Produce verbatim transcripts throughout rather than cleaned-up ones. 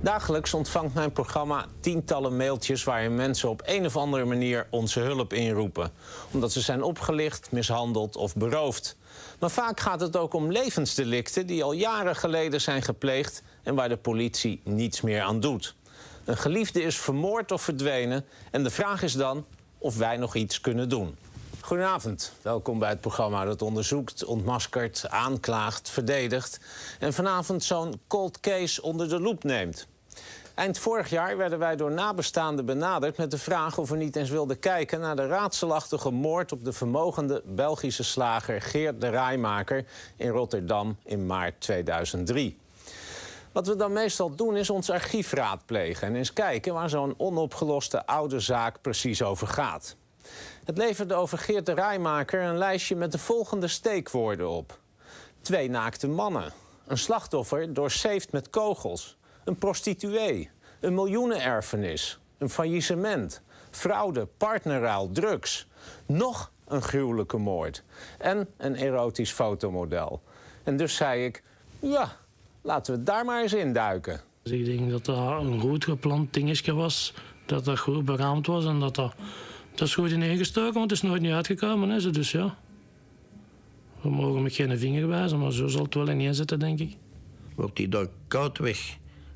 Dagelijks ontvangt mijn programma tientallen mailtjes waarin mensen op een of andere manier onze hulp inroepen. Omdat ze zijn opgelicht, mishandeld of beroofd. Maar vaak gaat het ook om levensdelicten die al jaren geleden zijn gepleegd en waar de politie niets meer aan doet. Een geliefde is vermoord of verdwenen en de vraag is dan of wij nog iets kunnen doen. Goedenavond, welkom bij het programma dat onderzoekt, ontmaskert, aanklaagt, verdedigt en vanavond zo'n cold case onder de loep neemt. Eind vorig jaar werden wij door nabestaanden benaderd met de vraag of we niet eens wilden kijken naar de raadselachtige moord op de vermogende Belgische slager Geert de Rijmaker in Rotterdam in maart tweeduizend drie. Wat we dan meestal doen is ons archief raadplegen en eens kijken waar zo'n onopgeloste oude zaak precies over gaat. Het leverde over Geert de Rijmaker een lijstje met de volgende steekwoorden op. Twee naakte mannen, een slachtoffer doorzeefd met kogels, een prostituee, een miljoenenerfenis, een faillissement, fraude, partnerruil, drugs, nog een gruwelijke moord en een erotisch fotomodel. En dus zei ik, ja, laten we daar maar eens induiken. Dus ik denk dat dat een goed gepland dingetje was, dat dat goed beraamd was en dat dat... Dat is goed ineengestoken, want het is nooit niet uitgekomen. Hè? Dus ja, we mogen met geen vinger wijzen, maar zo zal het wel ineen zitten, denk ik. Wordt die door koudweg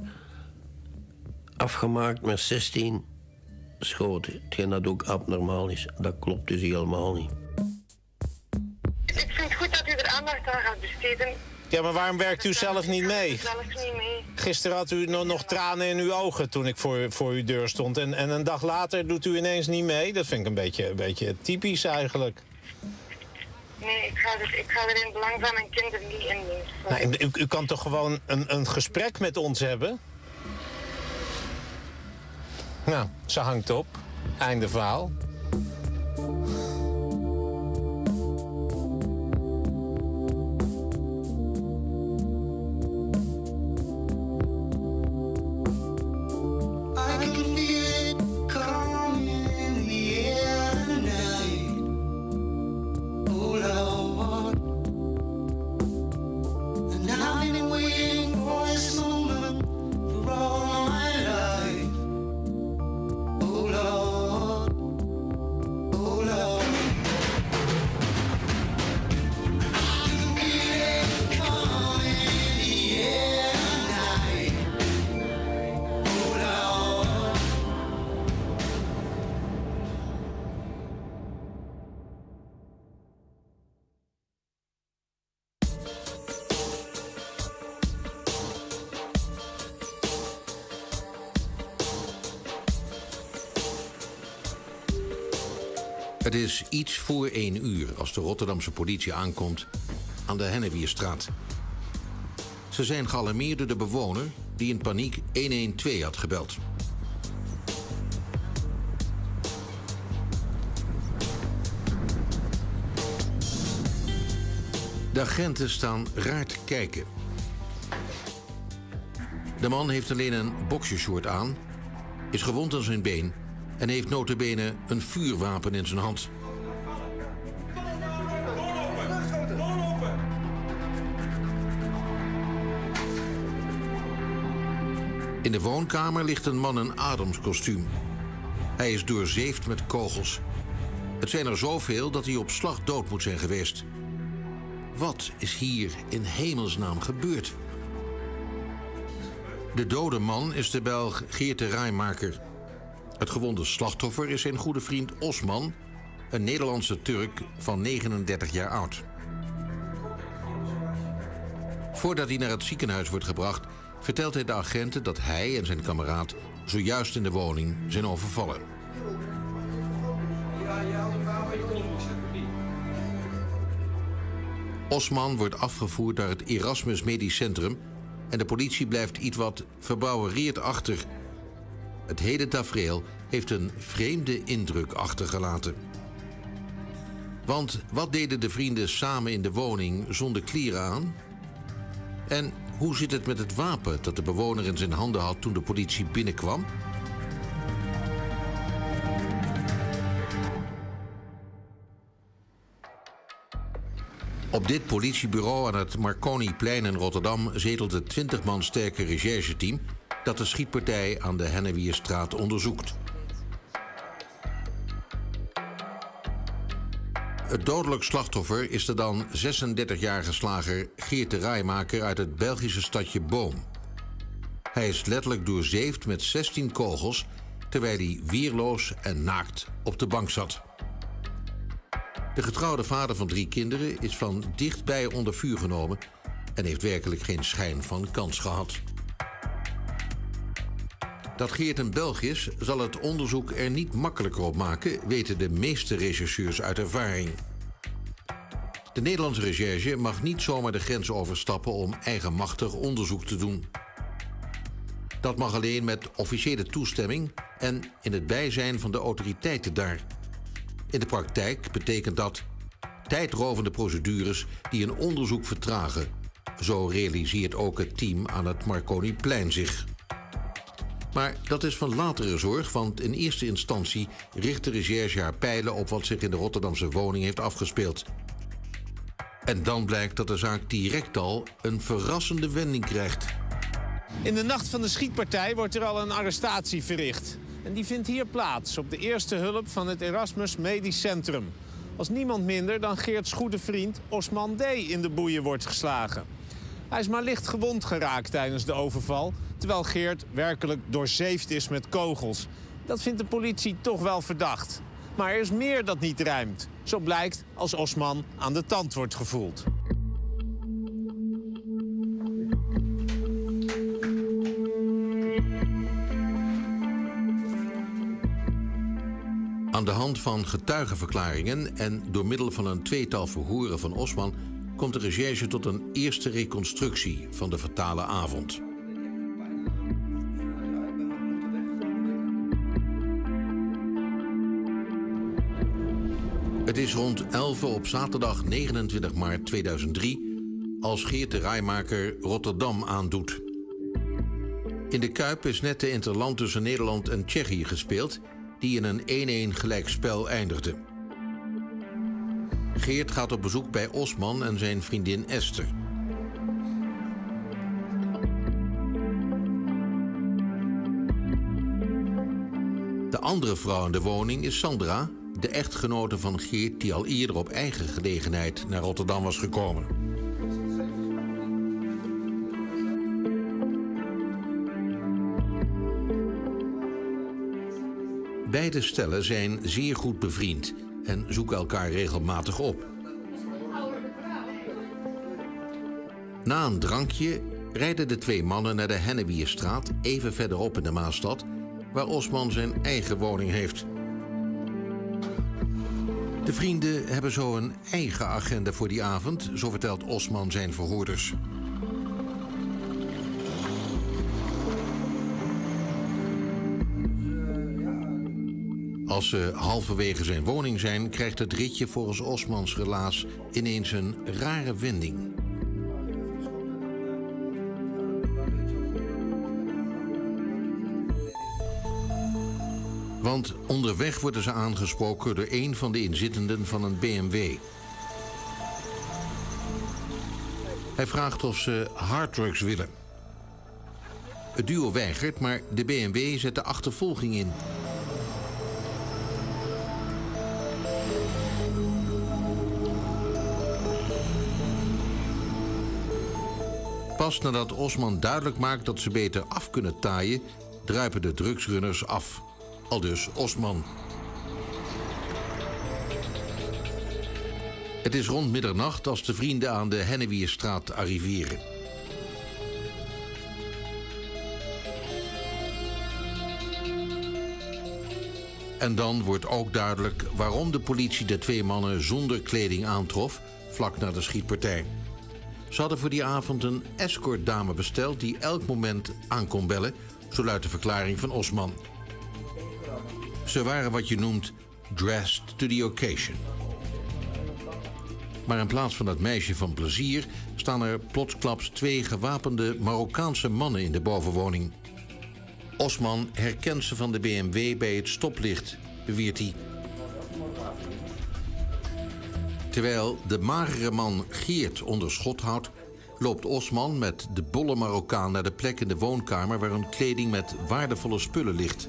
afgemaakt met zestien schoten. Hetgeen dat ook abnormaal is. Dat klopt dus helemaal niet. Ik vind het goed dat u er aandacht aan gaat besteden. Ja, maar waarom werkt u zelf niet mee? Zelf niet mee. Gisteren had u nog, nog tranen in uw ogen toen ik voor, voor uw deur stond. En, en een dag later doet u ineens niet mee. Dat vind ik een beetje, een beetje typisch eigenlijk. Nee, ik ga, er, ik ga er in het belang van mijn kinderen niet in mee. Nou, u, u kan toch gewoon een, een gesprek met ons hebben? Nou, ze hangt op. Einde verhaal. Het is iets voor één uur als de Rotterdamse politie aankomt aan de Hennewierstraat. Ze zijn gealarmeerd door de bewoner die in paniek honderdtwaalf had gebeld. De agenten staan raar te kijken. De man heeft alleen een boxershort aan, is gewond aan zijn been en heeft nota bene een vuurwapen in zijn hand. In de woonkamer ligt een man in Adamskostuum. Hij is doorzeefd met kogels. Het zijn er zoveel dat hij op slag dood moet zijn geweest. Wat is hier in hemelsnaam gebeurd? De dode man is de Belg Geert de Rijmaker. Het gewonde slachtoffer is zijn goede vriend Osman, een Nederlandse Turk van negenendertig jaar oud. Voordat hij naar het ziekenhuis wordt gebracht, vertelt hij de agenten dat hij en zijn kameraad zojuist in de woning zijn overvallen. Osman wordt afgevoerd naar het Erasmus Medisch Centrum en de politie blijft iets wat verbouwereerd achter. Het hele tafereel heeft een vreemde indruk achtergelaten. Want wat deden de vrienden samen in de woning zonder kleren aan? En hoe zit het met het wapen dat de bewoner in zijn handen had toen de politie binnenkwam? Op dit politiebureau aan het Marconiplein in Rotterdam zetelt het twintig man sterke rechercheteam dat de schietpartij aan de Hennewierstraat onderzoekt. Het dodelijk slachtoffer is de dan zesendertigjarige slager Geert de Raaijmaker uit het Belgische stadje Boom. Hij is letterlijk doorzeefd met zestien kogels, terwijl hij weerloos en naakt op de bank zat. De getrouwde vader van drie kinderen is van dichtbij onder vuur genomen en heeft werkelijk geen schijn van kans gehad. Dat Geert een Belg is, zal het onderzoek er niet makkelijker op maken, weten de meeste rechercheurs uit ervaring. De Nederlandse recherche mag niet zomaar de grens overstappen om eigenmachtig onderzoek te doen. Dat mag alleen met officiële toestemming en in het bijzijn van de autoriteiten daar. In de praktijk betekent dat tijdrovende procedures die een onderzoek vertragen. Zo realiseert ook het team aan het Marconiplein zich. Maar dat is van latere zorg, want in eerste instantie richt de recherche haar pijlen op wat zich in de Rotterdamse woning heeft afgespeeld. En dan blijkt dat de zaak direct al een verrassende wending krijgt. In de nacht van de schietpartij wordt er al een arrestatie verricht. En die vindt hier plaats, op de eerste hulp van het Erasmus Medisch Centrum. Als niemand minder dan Geerts goede vriend Osman D. in de boeien wordt geslagen. Hij is maar licht gewond geraakt tijdens de overval, terwijl Geert werkelijk doorzeefd is met kogels. Dat vindt de politie toch wel verdacht. Maar er is meer dat niet rijmt. Zo blijkt als Osman aan de tand wordt gevoeld. Aan de hand van getuigenverklaringen en door middel van een tweetal verhoren van Osman komt de recherche tot een eerste reconstructie van de fatale avond. Het is rond elf op zaterdag negenentwintig maart tweeduizend drie als Geert de Raaijmaker Rotterdam aandoet. In de Kuip is net de interland tussen Nederland en Tsjechië gespeeld, die in een één-één gelijkspel eindigde. Geert gaat op bezoek bij Osman en zijn vriendin Esther. De andere vrouw in de woning is Sandra, de echtgenote van Geert die al eerder op eigen gelegenheid naar Rotterdam was gekomen. Beide stellen zijn zeer goed bevriend en zoeken elkaar regelmatig op. Na een drankje rijden de twee mannen naar de Hennewierstraat, even verderop in de Maasstad, waar Osman zijn eigen woning heeft. De vrienden hebben zo een eigen agenda voor die avond, zo vertelt Osman zijn verhoorders. Als ze halverwege zijn woning zijn, krijgt het ritje volgens Osmans relaas ineens een rare wending. Want onderweg worden ze aangesproken door een van de inzittenden van een B M W. Hij vraagt of ze harddrugs willen. Het duo weigert, maar de B M W zet de achtervolging in. Pas nadat Osman duidelijk maakt dat ze beter af kunnen taaien, druipen de drugsrunners af. Aldus Osman. Het is rond middernacht als de vrienden aan de Hennewierstraat arriveren. En dan wordt ook duidelijk waarom de politie de twee mannen zonder kleding aantrof vlak na de schietpartij. Ze hadden voor die avond een escortdame besteld die elk moment aan kon bellen, zo luidt de verklaring van Osman. Ze waren wat je noemt dressed to the occasion. Maar in plaats van dat meisje van plezier staan er plotsklaps twee gewapende Marokkaanse mannen in de bovenwoning. Osman herkent ze van de B M W bij het stoplicht, beweert hij. Terwijl de magere man Geert onder schot houdt, loopt Osman met de bolle Marokkaan naar de plek in de woonkamer waar een kleding met waardevolle spullen ligt.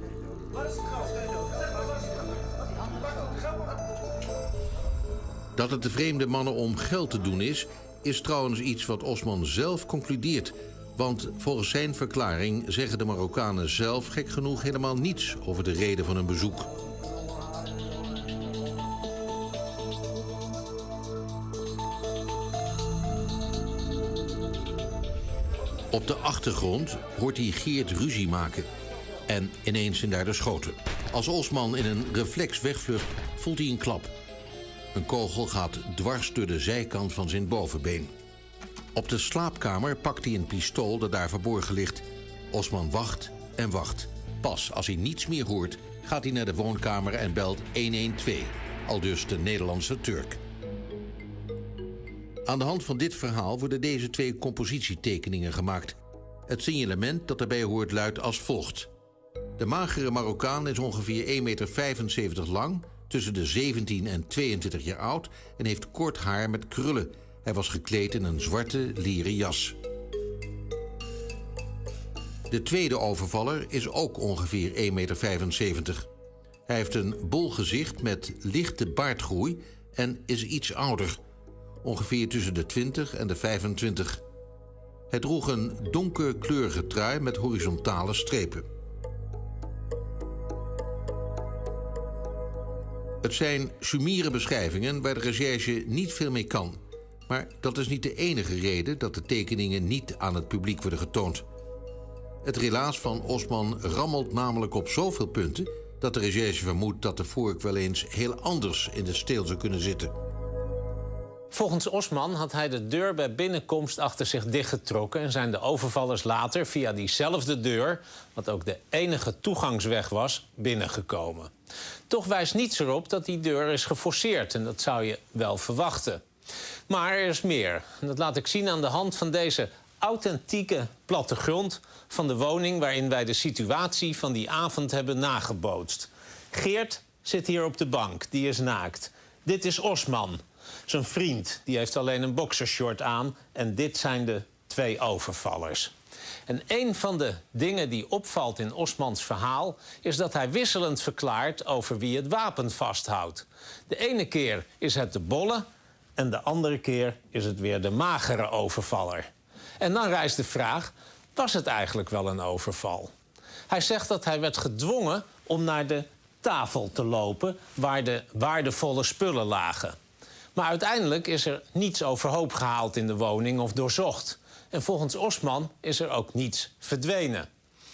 Dat het de vreemde mannen om geld te doen is, is trouwens iets wat Osman zelf concludeert. Want volgens zijn verklaring zeggen de Marokkanen zelf gek genoeg helemaal niets over de reden van hun bezoek. Op de achtergrond hoort hij Geert ruzie maken. En ineens zijn daar de schoten. Als Osman in een reflex wegvlucht, voelt hij een klap. Een kogel gaat dwars door de zijkant van zijn bovenbeen. Op de slaapkamer pakt hij een pistool dat daar verborgen ligt. Osman wacht en wacht. Pas als hij niets meer hoort, gaat hij naar de woonkamer en belt honderdtwaalf. Aldus de Nederlandse Turk. Aan de hand van dit verhaal worden deze twee compositietekeningen gemaakt. Het signalement dat erbij hoort luidt als volgt. De magere Marokkaan is ongeveer één komma vijfenzeventig meter lang, tussen de zeventien en tweeëntwintig jaar oud en heeft kort haar met krullen. Hij was gekleed in een zwarte leren jas. De tweede overvaller is ook ongeveer één komma vijfenzeventig meter. Hij heeft een bol gezicht met lichte baardgroei en is iets ouder. Ongeveer tussen de twintig en de vijfentwintig. Hij droeg een donkerkleurige trui met horizontale strepen. Het zijn summiere beschrijvingen waar de recherche niet veel mee kan. Maar dat is niet de enige reden dat de tekeningen niet aan het publiek worden getoond. Het relaas van Osman rammelt namelijk op zoveel punten dat de recherche vermoedt dat de vork wel eens heel anders in de steel zou kunnen zitten. Volgens Osman had hij de deur bij binnenkomst achter zich dichtgetrokken en zijn de overvallers later via diezelfde deur, wat ook de enige toegangsweg was, binnengekomen. Toch wijst niets erop dat die deur is geforceerd en dat zou je wel verwachten. Maar er is meer. En dat laat ik zien aan de hand van deze authentieke plattegrond van de woning waarin wij de situatie van die avond hebben nagebootst. Geert zit hier op de bank, die is naakt. Dit is Osman. Zijn vriend, die heeft alleen een boxershort aan. En dit zijn de twee overvallers. En een van de dingen die opvalt in Osmans verhaal is dat hij wisselend verklaart over wie het wapen vasthoudt. De ene keer is het de bolle en de andere keer is het weer de magere overvaller. En dan rijst de vraag, was het eigenlijk wel een overval? Hij zegt dat hij werd gedwongen om naar de tafel te lopen waar de waardevolle spullen lagen. Maar uiteindelijk is er niets overhoop gehaald in de woning of doorzocht. En volgens Osman is er ook niets verdwenen.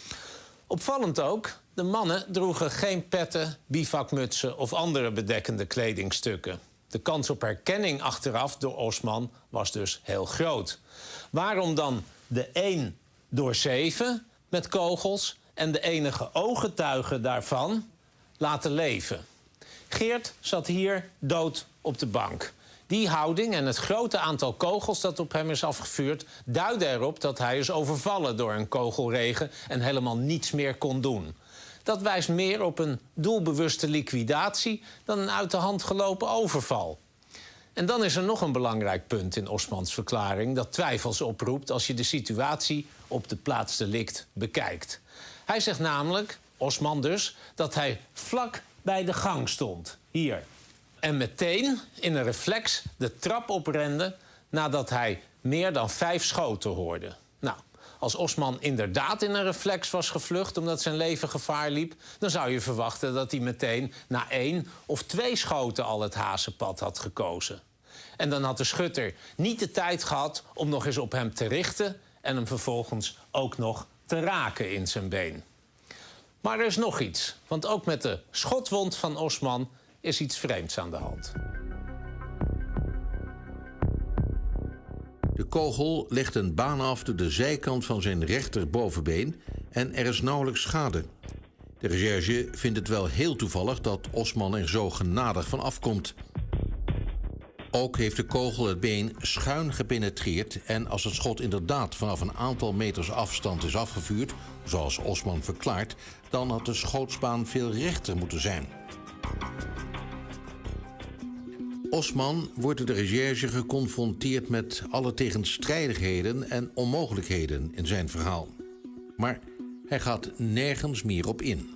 Opvallend ook, de mannen droegen geen petten, bivakmutsen of andere bedekkende kledingstukken. De kans op herkenning achteraf door Osman was dus heel groot. Waarom dan de een door zeven met kogels en de enige ooggetuige daarvan laten leven? Geert zat hier dood op de bank. Die houding en het grote aantal kogels dat op hem is afgevuurd duiden erop dat hij is overvallen door een kogelregen en helemaal niets meer kon doen. Dat wijst meer op een doelbewuste liquidatie dan een uit de hand gelopen overval. En dan is er nog een belangrijk punt in Osmans verklaring dat twijfels oproept als je de situatie op de plaats delict bekijkt. Hij zegt namelijk, Osman dus, dat hij vlak bij de gang stond, hier. En meteen in een reflex de trap oprende nadat hij meer dan vijf schoten hoorde. Nou, als Osman inderdaad in een reflex was gevlucht omdat zijn leven gevaar liep, dan zou je verwachten dat hij meteen na één of twee schoten al het hazenpad had gekozen. En dan had de schutter niet de tijd gehad om nog eens op hem te richten en hem vervolgens ook nog te raken in zijn been. Maar er is nog iets, want ook met de schotwond van Osman is iets vreemds aan de hand. De kogel legt een baan af door de zijkant van zijn rechterbovenbeen en er is nauwelijks schade. De recherche vindt het wel heel toevallig dat Osman er zo genadig van afkomt. Ook heeft de kogel het been schuin gepenetreerd en als het schot inderdaad vanaf een aantal meters afstand is afgevuurd, zoals Osman verklaart, dan had de schootsbaan veel rechter moeten zijn. Osman wordt door de recherche geconfronteerd met alle tegenstrijdigheden en onmogelijkheden in zijn verhaal. Maar hij gaat nergens meer op in.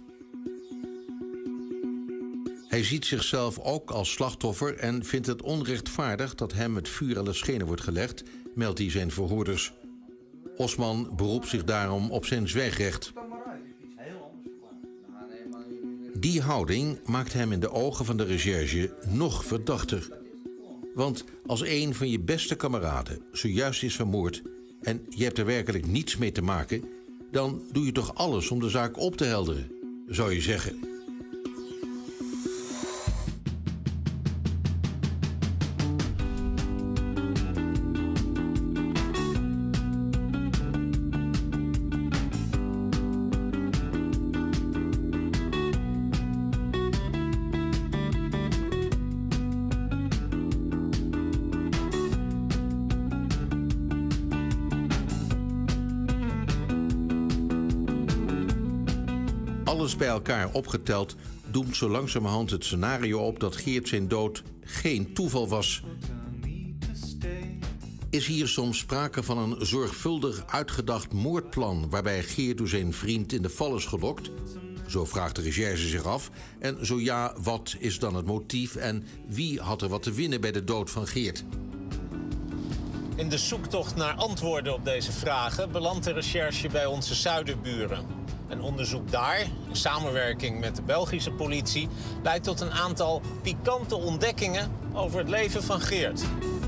Hij ziet zichzelf ook als slachtoffer en vindt het onrechtvaardig dat hem het vuur aan de schenen wordt gelegd, meldt hij zijn verhoorders. Osman beroept zich daarom op zijn zwijgrecht. Die houding maakt hem in de ogen van de recherche nog verdachter. Want als een van je beste kameraden zojuist is vermoord en je hebt er werkelijk niets mee te maken, dan doe je toch alles om de zaak op te helderen, zou je zeggen. Alles bij elkaar opgeteld doemt zo langzamerhand het scenario op dat Geert zijn dood geen toeval was. Is hier soms sprake van een zorgvuldig uitgedacht moordplan waarbij Geert door zijn vriend in de val is gelokt? Zo vraagt de recherche zich af. En zo ja, wat is dan het motief en wie had er wat te winnen bij de dood van Geert? In de zoektocht naar antwoorden op deze vragen belandt de recherche bij onze zuiderburen. En onderzoek daar, in samenwerking met de Belgische politie, leidt tot een aantal pikante ontdekkingen over het leven van Geert.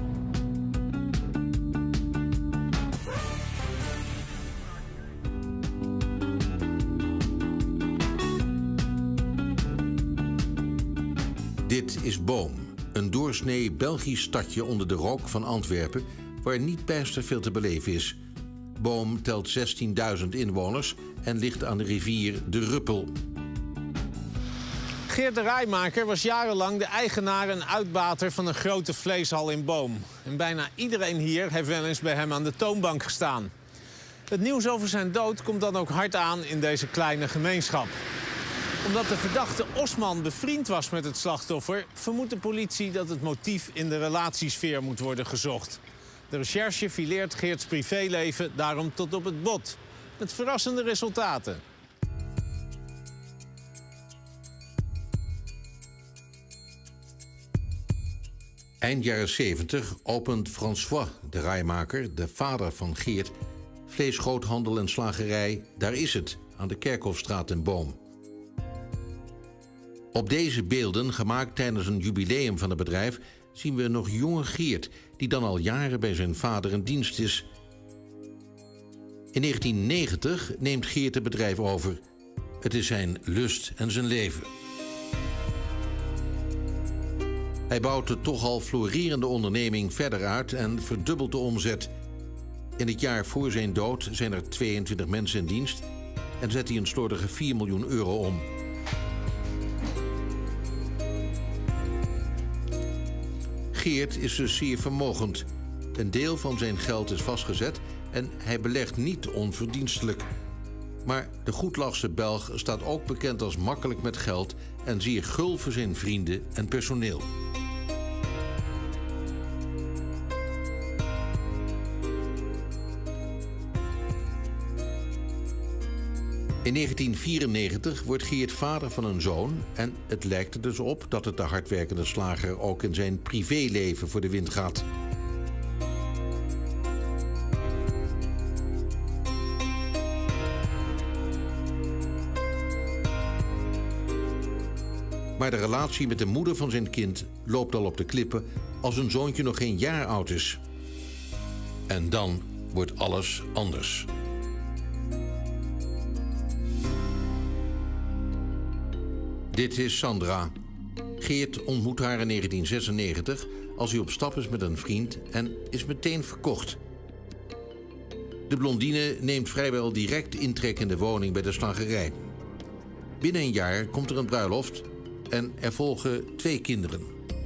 Dit is Boom, een doorsnee Belgisch stadje onder de rook van Antwerpen, waar niet bijster veel te beleven is. Boom telt zestienduizend inwoners en ligt aan de rivier de Ruppel. Geert de Rijmaker was jarenlang de eigenaar en uitbater van een grote vleeshal in Boom. En bijna iedereen hier heeft wel eens bij hem aan de toonbank gestaan. Het nieuws over zijn dood komt dan ook hard aan in deze kleine gemeenschap. Omdat de verdachte Osman bevriend was met het slachtoffer, vermoedt de politie dat het motief in de relatiesfeer moet worden gezocht. De recherche fileert Geerts privéleven daarom tot op het bot. Met verrassende resultaten. Eind jaren zeventig opent François de Rijmaker, de vader van Geert, vleesgroothandel en slagerij Daar is het, aan de Kerkhofstraat in Boom. Op deze beelden, gemaakt tijdens een jubileum van het bedrijf, zien we een nog jonge Geert, die dan al jaren bij zijn vader in dienst is. In negentien negentig neemt Geert het bedrijf over. Het is zijn lust en zijn leven. Hij bouwt de toch al florerende onderneming verder uit en verdubbelt de omzet. In het jaar voor zijn dood zijn er tweeëntwintig mensen in dienst en zet hij een slordige vier miljoen euro om. Geert is dus zeer vermogend. Een deel van zijn geld is vastgezet en hij belegt niet onverdienstelijk. Maar de Goedlachse Belg staat ook bekend als makkelijk met geld en zeer gul voor zijn vrienden en personeel. In negentien vierennegentig wordt Geert vader van een zoon en het lijkt er dus op dat het de hardwerkende slager ook in zijn privéleven voor de wind gaat. Maar de relatie met de moeder van zijn kind loopt al op de klippen als een zoontje nog geen jaar oud is. En dan wordt alles anders. Dit is Sandra. Geert ontmoet haar in negentien zesennegentig als hij op stap is met een vriend en is meteen verkocht. De blondine neemt vrijwel direct intrek in de woning bij de slagerij. Binnen een jaar komt er een bruiloft en er volgen twee kinderen.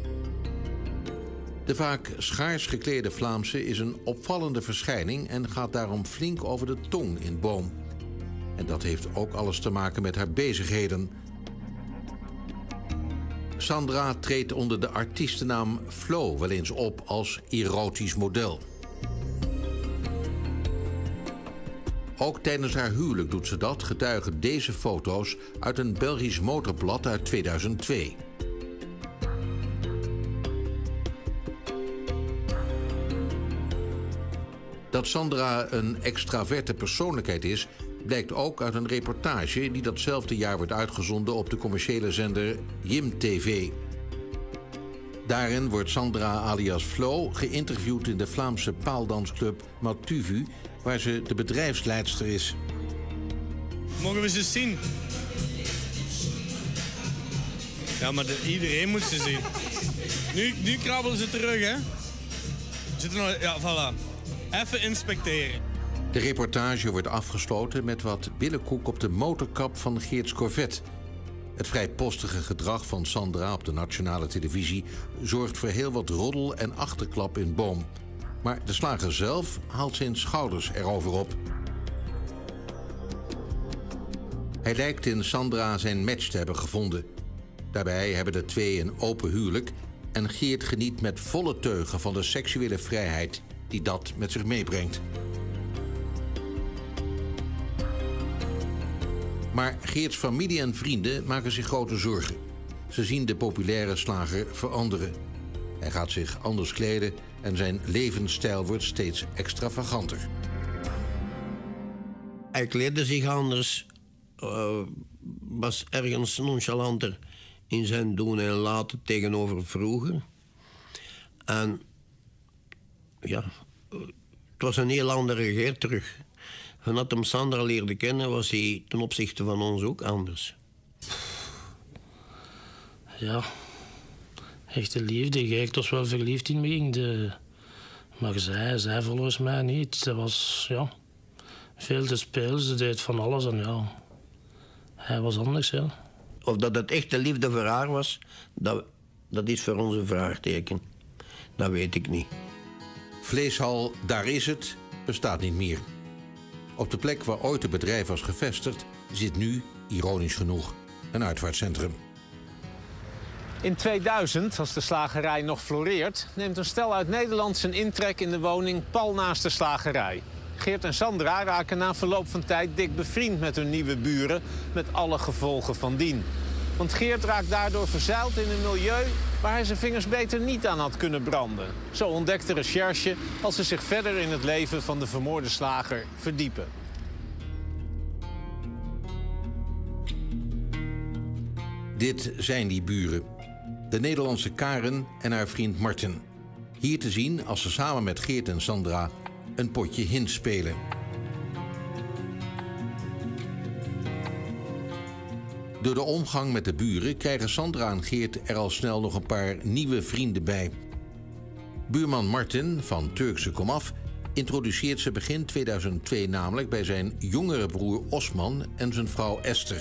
De vaak schaars geklede Vlaamse is een opvallende verschijning en gaat daarom flink over de tong in Boom. En dat heeft ook alles te maken met haar bezigheden. Sandra treedt onder de artiestennaam Flo wel eens op als erotisch model. Ook tijdens haar huwelijk doet ze dat, getuigen deze foto's uit een Belgisch motorblad uit tweeduizend twee. Dat Sandra een extraverte persoonlijkheid is, blijkt ook uit een reportage die datzelfde jaar wordt uitgezonden op de commerciële zender Jim T V. Daarin wordt Sandra alias Flo geïnterviewd in de Vlaamse paaldansclub Matuvu, waar ze de bedrijfsleidster is. Mogen we ze zien? Ja, maar de, iedereen moet ze zien. Nu, nu krabbelen ze terug, hè? Zitten nog, ja, voilà. Even inspecteren. De reportage wordt afgesloten met wat billenkoek op de motorkap van Geert's Corvette. Het vrijpostige gedrag van Sandra op de nationale televisie zorgt voor heel wat roddel en achterklap in Boom. Maar de slager zelf haalt zijn schouders erover op. Hij lijkt in Sandra zijn match te hebben gevonden. Daarbij hebben de twee een open huwelijk en Geert geniet met volle teugen van de seksuele vrijheid die dat met zich meebrengt. Maar Geerts familie en vrienden maken zich grote zorgen. Ze zien de populaire slager veranderen. Hij gaat zich anders kleden en zijn levensstijl wordt steeds extravaganter. Hij kleedde zich anders, uh, was ergens nonchalanter in zijn doen en laten tegenover vroeger. En ja, het was een heel andere Geert terug. Vanuit hem Sandra leerde kennen, was hij ten opzichte van ons ook anders. Ja, echte liefde. Geert was wel verliefd in me, de... maar zij, zij volgens mij niet. Ze was, ja, veel te spelen, ze deed van alles en ja, hij was anders, ja. Of dat het echte liefde voor haar was, dat, dat is voor ons een vraagteken. Dat weet ik niet. Vleeshal, daar is het, bestaat niet meer. Op de plek waar ooit het bedrijf was gevestigd zit nu, ironisch genoeg, een uitvaartcentrum. In tweeduizend, als de slagerij nog floreert, neemt een stel uit Nederland zijn intrek in de woning pal naast de slagerij. Geert en Sandra raken na verloop van tijd dik bevriend met hun nieuwe buren, met alle gevolgen van dien. Want Geert raakt daardoor verzeild in een milieu waar hij zijn vingers beter niet aan had kunnen branden. Zo ontdekt de recherche als ze zich verder in het leven van de vermoorde slager verdiepen. Dit zijn die buren. De Nederlandse Karen en haar vriend Martin. Hier te zien als ze samen met Geert en Sandra een potje hint spelen. Door de omgang met de buren krijgen Sandra en Geert er al snel nog een paar nieuwe vrienden bij. Buurman Martin van Turkse komaf introduceert ze begin tweeduizend twee namelijk bij zijn jongere broer Osman en zijn vrouw Esther.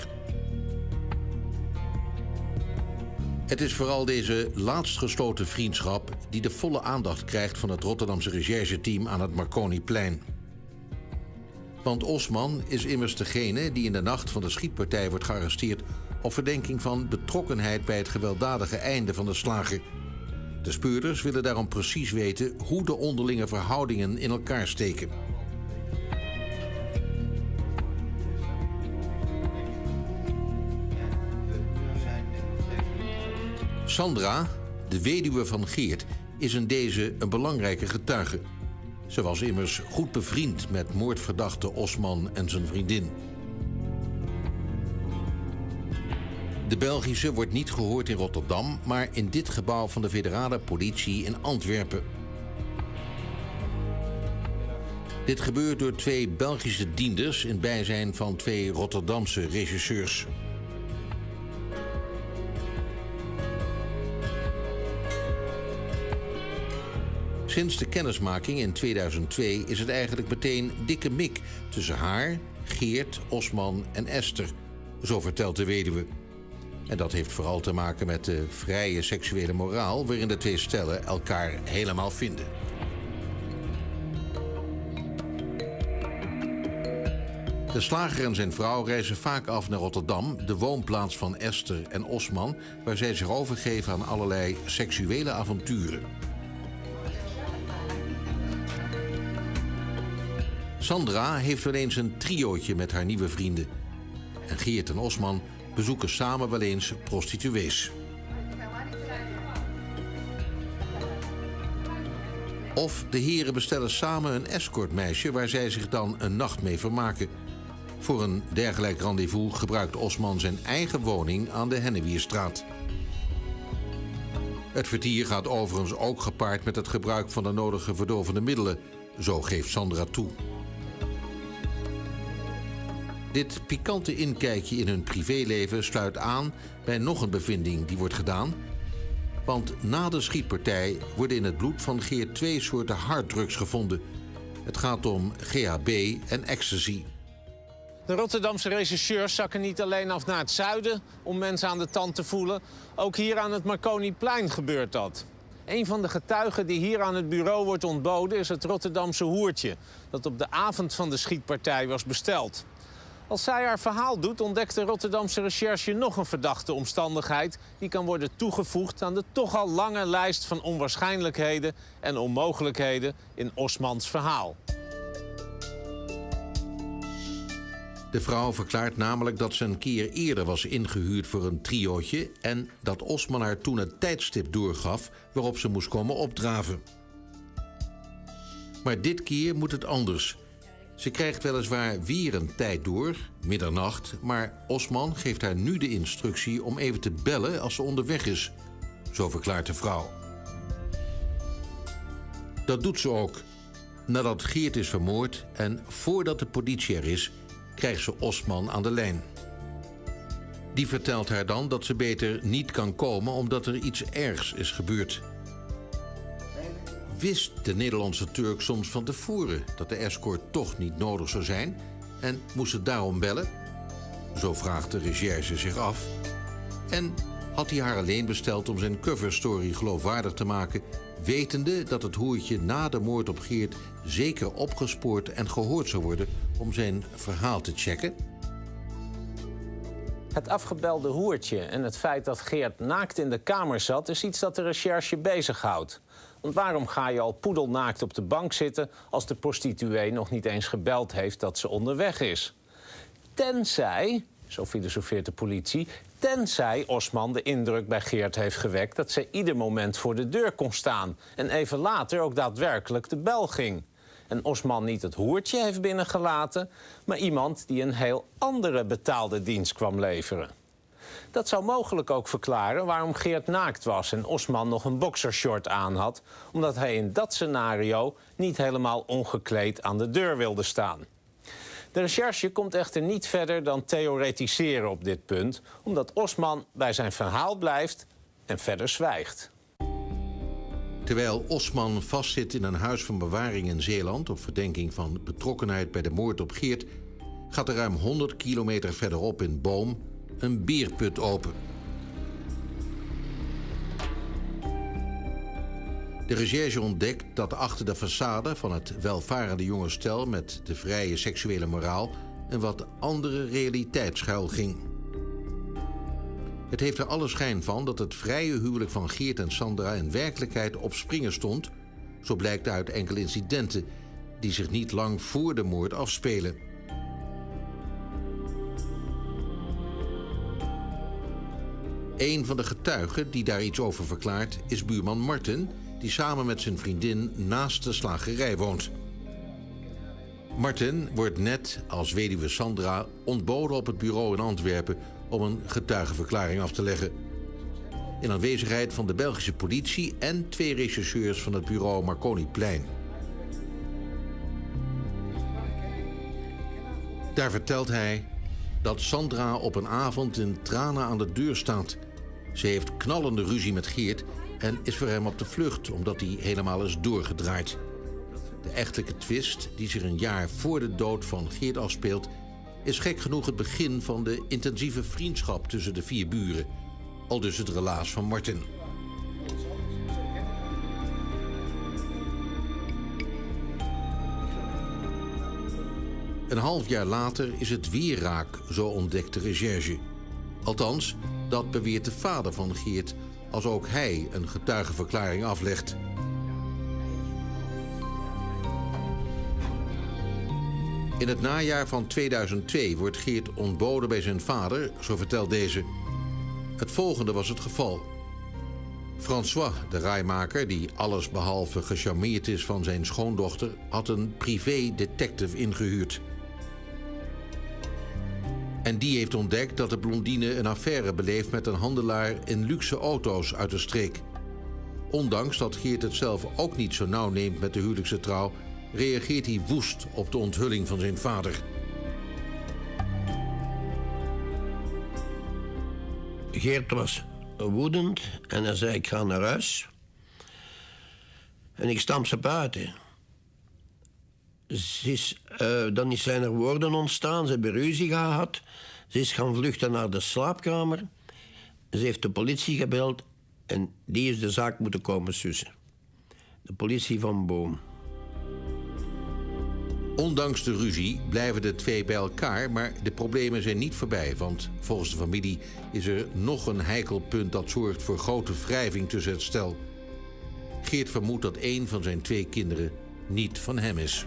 Het is vooral deze laatst gesloten vriendschap die de volle aandacht krijgt van het Rotterdamse rechercheteam aan het Marconiplein. Want Osman is immers degene die in de nacht van de schietpartij wordt gearresteerd op verdenking van betrokkenheid bij het gewelddadige einde van de slager. De speurders willen daarom precies weten hoe de onderlinge verhoudingen in elkaar steken. Sandra, de weduwe van Geert, is in deze een belangrijke getuige. Ze was immers goed bevriend met moordverdachte Osman en zijn vriendin. De Belgische wordt niet gehoord in Rotterdam, maar in dit gebouw van de federale politie in Antwerpen. Dit gebeurt door twee Belgische dienders in bijzijn van twee Rotterdamse regisseurs. Sinds de kennismaking in tweeduizend twee is het eigenlijk meteen dikke mik tussen haar, Geert, Osman en Esther, zo vertelt de weduwe. En dat heeft vooral te maken met de vrije seksuele moraal waarin de twee stellen elkaar helemaal vinden. De slager en zijn vrouw reizen vaak af naar Rotterdam, de woonplaats van Esther en Osman, waar zij zich overgeven aan allerlei seksuele avonturen. Sandra heeft wel eens een triootje met haar nieuwe vrienden. En Geert en Osman bezoeken samen wel eens prostituees. Of de heren bestellen samen een escortmeisje waar zij zich dan een nacht mee vermaken. Voor een dergelijk rendezvous gebruikt Osman zijn eigen woning aan de Hennewierstraat. Het vertier gaat overigens ook gepaard met het gebruik van de nodige verdovende middelen. Zo geeft Sandra toe. Dit pikante inkijkje in hun privéleven sluit aan bij nog een bevinding die wordt gedaan. Want na de schietpartij worden in het bloed van Geert twee soorten harddrugs gevonden. Het gaat om G H B en ecstasy. De Rotterdamse rechercheurs zakken niet alleen af naar het zuiden om mensen aan de tand te voelen. Ook hier aan het Marconiplein gebeurt dat. Een van de getuigen die hier aan het bureau wordt ontboden is het Rotterdamse hoertje, dat op de avond van de schietpartij was besteld. Als zij haar verhaal doet, ontdekt de Rotterdamse recherche nog een verdachte omstandigheid die kan worden toegevoegd aan de toch al lange lijst van onwaarschijnlijkheden en onmogelijkheden in Osmans verhaal. De vrouw verklaart namelijk dat ze een keer eerder was ingehuurd voor een triootje en dat Osman haar toen het tijdstip doorgaf waarop ze moest komen opdraven. Maar dit keer moet het anders. Ze krijgt weliswaar weer een tijd door, middernacht, maar Osman geeft haar nu de instructie om even te bellen als ze onderweg is. Zo verklaart de vrouw. Dat doet ze ook. Nadat Geert is vermoord en voordat de politie er is, krijgt ze Osman aan de lijn. Die vertelt haar dan dat ze beter niet kan komen omdat er iets ergs is gebeurd. Wist de Nederlandse Turk soms van tevoren dat de escort toch niet nodig zou zijn en moest ze daarom bellen? Zo vraagt de recherche zich af. En had hij haar alleen besteld om zijn coverstory geloofwaardig te maken, wetende dat het hoertje na de moord op Geert zeker opgespoord en gehoord zou worden om zijn verhaal te checken? Het afgebelde hoertje en het feit dat Geert naakt in de kamer zat is iets dat de recherche bezighoudt. Want waarom ga je al poedelnaakt op de bank zitten als de prostituee nog niet eens gebeld heeft dat ze onderweg is? Tenzij, zo filosofeert de politie, tenzij Osman de indruk bij Geert heeft gewekt dat ze ieder moment voor de deur kon staan en even later ook daadwerkelijk de bel ging. En Osman niet het hoertje heeft binnengelaten, maar iemand die een heel andere betaalde dienst kwam leveren. Dat zou mogelijk ook verklaren waarom Geert naakt was en Osman nog een boxershort aan had, omdat hij in dat scenario niet helemaal ongekleed aan de deur wilde staan. De recherche komt echter niet verder dan theoretiseren op dit punt, omdat Osman bij zijn verhaal blijft en verder zwijgt. Terwijl Osman vastzit in een huis van bewaring in Zeeland op verdenking van betrokkenheid bij de moord op Geert, gaat er ruim honderd kilometer verderop in Boom een bierput open. De recherche ontdekt dat achter de façade van het welvarende jonge stel met de vrije seksuele moraal een wat andere realiteit schuilging. Het heeft er alle schijn van dat het vrije huwelijk van Geert en Sandra in werkelijkheid op springen stond, zo blijkt uit enkele incidenten die zich niet lang voor de moord afspelen. Een van de getuigen die daar iets over verklaart is buurman Marten, die samen met zijn vriendin naast de slagerij woont. Marten wordt net als weduwe Sandra ontboden op het bureau in Antwerpen om een getuigenverklaring af te leggen. In aanwezigheid van de Belgische politie en twee rechercheurs van het bureau Marconiplein. Daar vertelt hij dat Sandra op een avond in tranen aan de deur staat. Ze heeft knallende ruzie met Geert en is voor hem op de vlucht omdat hij helemaal is doorgedraaid. De echtelijke twist, die zich een jaar voor de dood van Geert afspeelt, is gek genoeg het begin van de intensieve vriendschap tussen de vier buren. Aldus het relaas van Marten. Een half jaar later is het weer raak, zo ontdekt de recherche. Althans, dat beweert de vader van Geert, als ook hij een getuigenverklaring aflegt. In het najaar van tweeduizend twee wordt Geert ontboden bij zijn vader, zo vertelt deze. Het volgende was het geval. François, de rijmaker, die allesbehalve gecharmeerd is van zijn schoondochter, had een privé-detective ingehuurd. En die heeft ontdekt dat de blondine een affaire beleeft met een handelaar in luxe auto's uit de streek. Ondanks dat Geert het zelf ook niet zo nauw neemt met de huwelijkse trouw, reageert hij woest op de onthulling van zijn vader. Geert was woedend en hij zei: ik ga naar huis. En ik stamp ze buiten. Ze is, uh, dan zijn er woorden ontstaan, ze hebben ruzie gehad. Ze is gaan vluchten naar de slaapkamer. Ze heeft de politie gebeld en die is de zaak moeten komen sussen. De politie van Boom. Ondanks de ruzie blijven de twee bij elkaar, maar de problemen zijn niet voorbij. Want volgens de familie is er nog een heikel punt dat zorgt voor grote wrijving tussen het stel. Geert vermoedt dat één van zijn twee kinderen niet van hem is.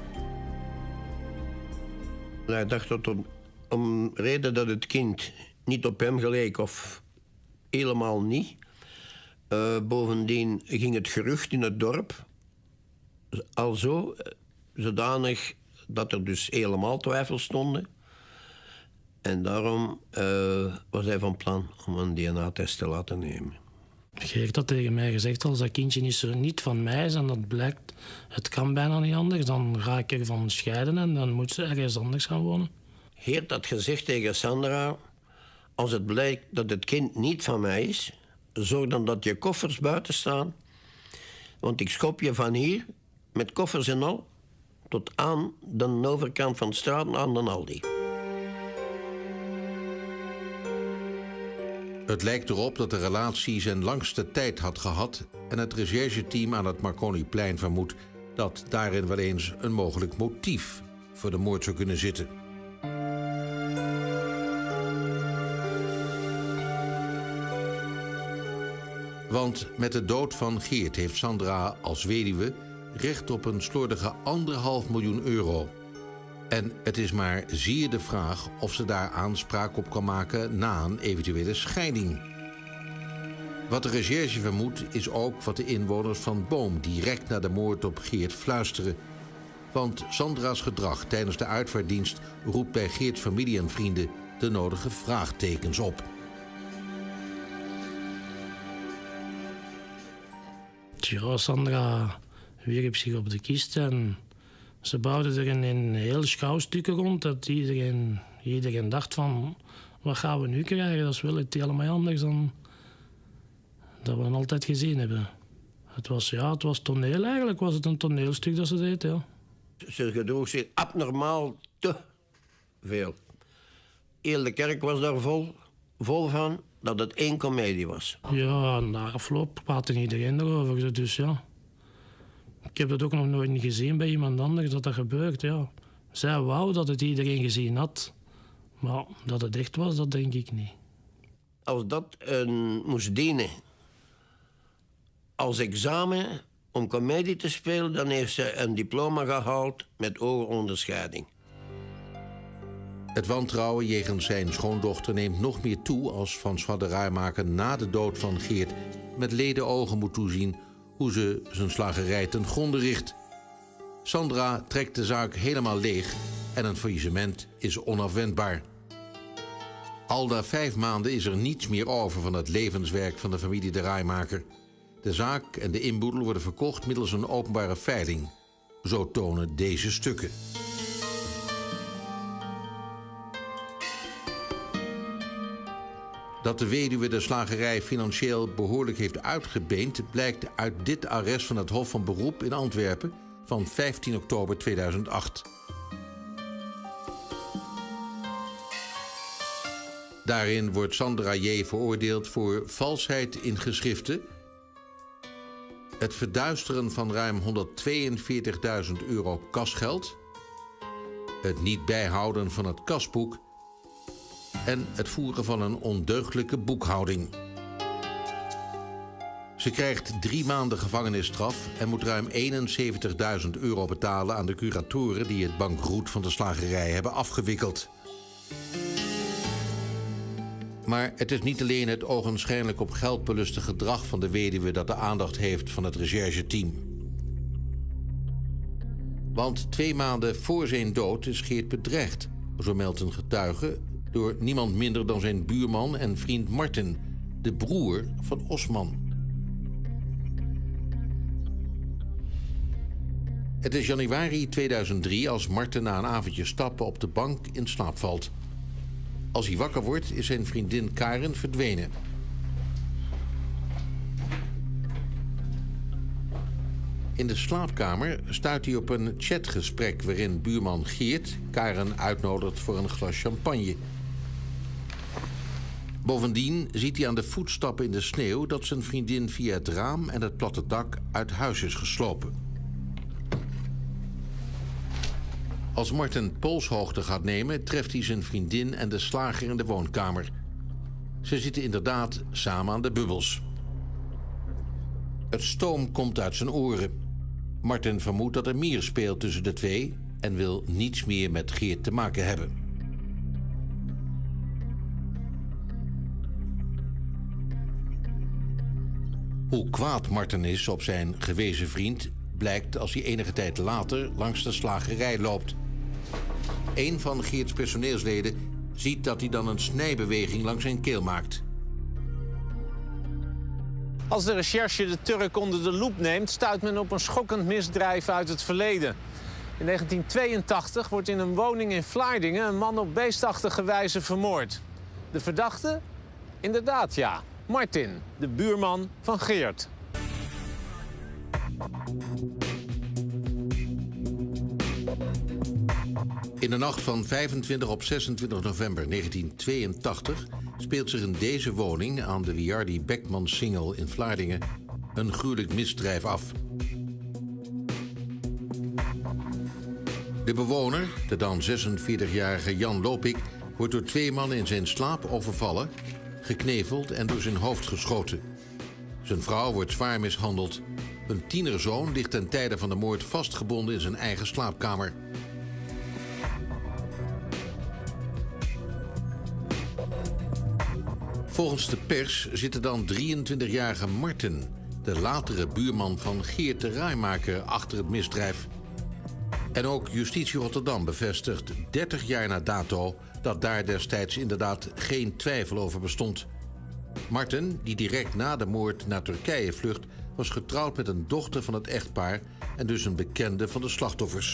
Hij dacht dat om, om reden dat het kind niet op hem geleek of helemaal niet. Uh, bovendien ging het gerucht in het dorp alzo zodanig dat er dus helemaal twijfels stonden. En daarom uh, was hij van plan om een D N A-test te laten nemen. Geert had tegen mij gezegd, als dat kindje is er niet van mij is en dat blijkt, het kan bijna niet anders, dan ga ik ervan scheiden en dan moet ze ergens anders gaan wonen. Geert had gezegd tegen Sandra: als het blijkt dat het kind niet van mij is, zorg dan dat je koffers buiten staan. Want ik schop je van hier, met koffers en al, tot aan de overkant van de straat aan de Aldi. Het lijkt erop dat de relatie zijn langste tijd had gehad en het rechercheteam aan het Marconiplein vermoedt dat daarin wel eens een mogelijk motief voor de moord zou kunnen zitten. Want met de dood van Geert heeft Sandra als weduwe recht op een slordige anderhalf miljoen euro. En het is maar zeer de vraag of ze daar aanspraak op kan maken na een eventuele scheiding. Wat de recherche vermoedt is ook wat de inwoners van Boom direct na de moord op Geert fluisteren. Want Sandra's gedrag tijdens de uitvaartdienst roept bij Geerts familie en vrienden de nodige vraagtekens op. Ja, Sandra wierp zich op de kist en ze bouwden er een, een heel schouwstuk rond dat iedereen, iedereen dacht van, wat gaan we nu krijgen? Dat is wel het helemaal anders dan dat we altijd gezien hebben. Het was, ja, het was toneel eigenlijk, was het een toneelstuk dat ze deed, ja. Ze gedroeg zich abnormaal te veel. Heel de kerk was daar vol, vol van dat het één komedie was. Ja, na afloop praatte iedereen erover, dus ja. Ik heb dat ook nog nooit gezien bij iemand anders dat dat gebeurt, ja. Zij wou dat het iedereen gezien had, maar dat het echt was, dat denk ik niet. Als dat een, moest dienen als examen om komedie te spelen, dan heeft ze een diploma gehaald met hoge onderscheiding. Het wantrouwen jegens zijn schoondochter neemt nog meer toe als François de Rijmaker na de dood van Geert met leden ogen moet toezien hoe ze zijn slagerij ten gronde richt. Sandra trekt de zaak helemaal leeg en een faillissement is onafwendbaar. Al na vijf maanden is er niets meer over van het levenswerk van de familie de Rijmaker. De zaak en de inboedel worden verkocht middels een openbare veiling. Zo tonen deze stukken. Dat de weduwe de slagerij financieel behoorlijk heeft uitgebeend blijkt uit dit arrest van het Hof van Beroep in Antwerpen van vijftien oktober tweeduizend acht. Daarin wordt Sandra J. veroordeeld voor valsheid in geschriften, het verduisteren van ruim honderdtweeënveertigduizend euro kasgeld het niet bijhouden van het kasboek en het voeren van een ondeugdelijke boekhouding. Ze krijgt drie maanden gevangenisstraf en moet ruim eenenzeventigduizend euro betalen aan de curatoren die het bankroet van de slagerij hebben afgewikkeld. Maar het is niet alleen het ogenschijnlijk op geld beluste gedrag van de weduwe dat de aandacht heeft van het rechercheteam. Want twee maanden voor zijn dood is Geert bedreigd, zo meldt een getuige, door niemand minder dan zijn buurman en vriend Martin, de broer van Osman. Het is januari tweeduizend drie als Martin na een avondje stappen op de bank in slaap valt. Als hij wakker wordt, is zijn vriendin Karen verdwenen. In de slaapkamer stuit hij op een chatgesprek waarin buurman Geert Karen uitnodigt voor een glas champagne. Bovendien ziet hij aan de voetstappen in de sneeuw dat zijn vriendin via het raam en het platte dak uit huis is geslopen. Als Martin polshoogte gaat nemen, treft hij zijn vriendin en de slager in de woonkamer. Ze zitten inderdaad samen aan de bubbels. Het stoom komt uit zijn oren. Martin vermoedt dat er meer speelt tussen de twee en wil niets meer met Geert te maken hebben. Hoe kwaad Martin is op zijn gewezen vriend blijkt als hij enige tijd later langs de slagerij loopt. Een van Geerts personeelsleden ziet dat hij dan een snijbeweging langs zijn keel maakt. Als de recherche de Turk onder de loep neemt, stuit men op een schokkend misdrijf uit het verleden. In negentien tweeëntachtig wordt in een woning in Vlaardingen een man op beestachtige wijze vermoord. De verdachte? Inderdaad, ja. Martin, de buurman van Geert. In de nacht van vijfentwintig op zesentwintig november negentien tweeëntachtig speelt zich in deze woning aan de Wiardi Beckman-singel in Vlaardingen een gruwelijk misdrijf af. De bewoner, de dan zesenveertigjarige Jan Lopik, wordt door twee mannen in zijn slaap overvallen, gekneveld en door zijn hoofd geschoten. Zijn vrouw wordt zwaar mishandeld. Een tienerzoon ligt ten tijde van de moord vastgebonden in zijn eigen slaapkamer. Volgens de pers zit er dan drieëntwintigjarige Martin, de latere buurman van Geert de Rijmaker, achter het misdrijf. En ook Justitie Rotterdam bevestigt dertig jaar na dato dat daar destijds inderdaad geen twijfel over bestond. Martin, die direct na de moord naar Turkije vlucht, was getrouwd met een dochter van het echtpaar en dus een bekende van de slachtoffers.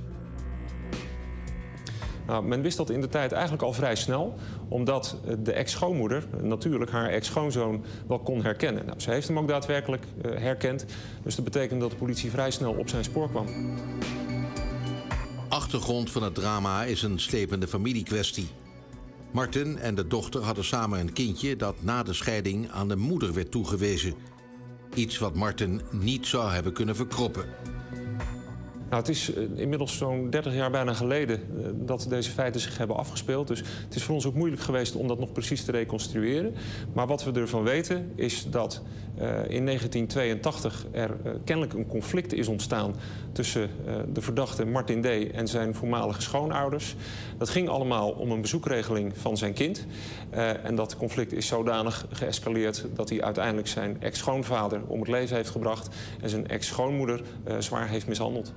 Nou, men wist dat in de tijd eigenlijk al vrij snel, omdat de ex-schoonmoeder natuurlijk haar ex-schoonzoon wel kon herkennen. Nou, ze heeft hem ook daadwerkelijk uh, herkend, dus dat betekent dat de politie vrij snel op zijn spoor kwam. Achtergrond van het drama is een slepende familiekwestie. Martin en de dochter hadden samen een kindje dat na de scheiding aan de moeder werd toegewezen. Iets wat Martin niet zou hebben kunnen verkroppen. Nou, het is inmiddels zo'n dertig jaar bijna geleden uh, dat deze feiten zich hebben afgespeeld. Dus het is voor ons ook moeilijk geweest om dat nog precies te reconstrueren. Maar wat we ervan weten is dat uh, in negentien tweeëntachtig er uh, kennelijk een conflict is ontstaan tussen uh, de verdachte Martin D. en zijn voormalige schoonouders. Dat ging allemaal om een bezoekregeling van zijn kind. Uh, en dat conflict is zodanig geëscaleerd dat hij uiteindelijk zijn ex-schoonvader om het leven heeft gebracht en zijn ex-schoonmoeder uh, zwaar heeft mishandeld.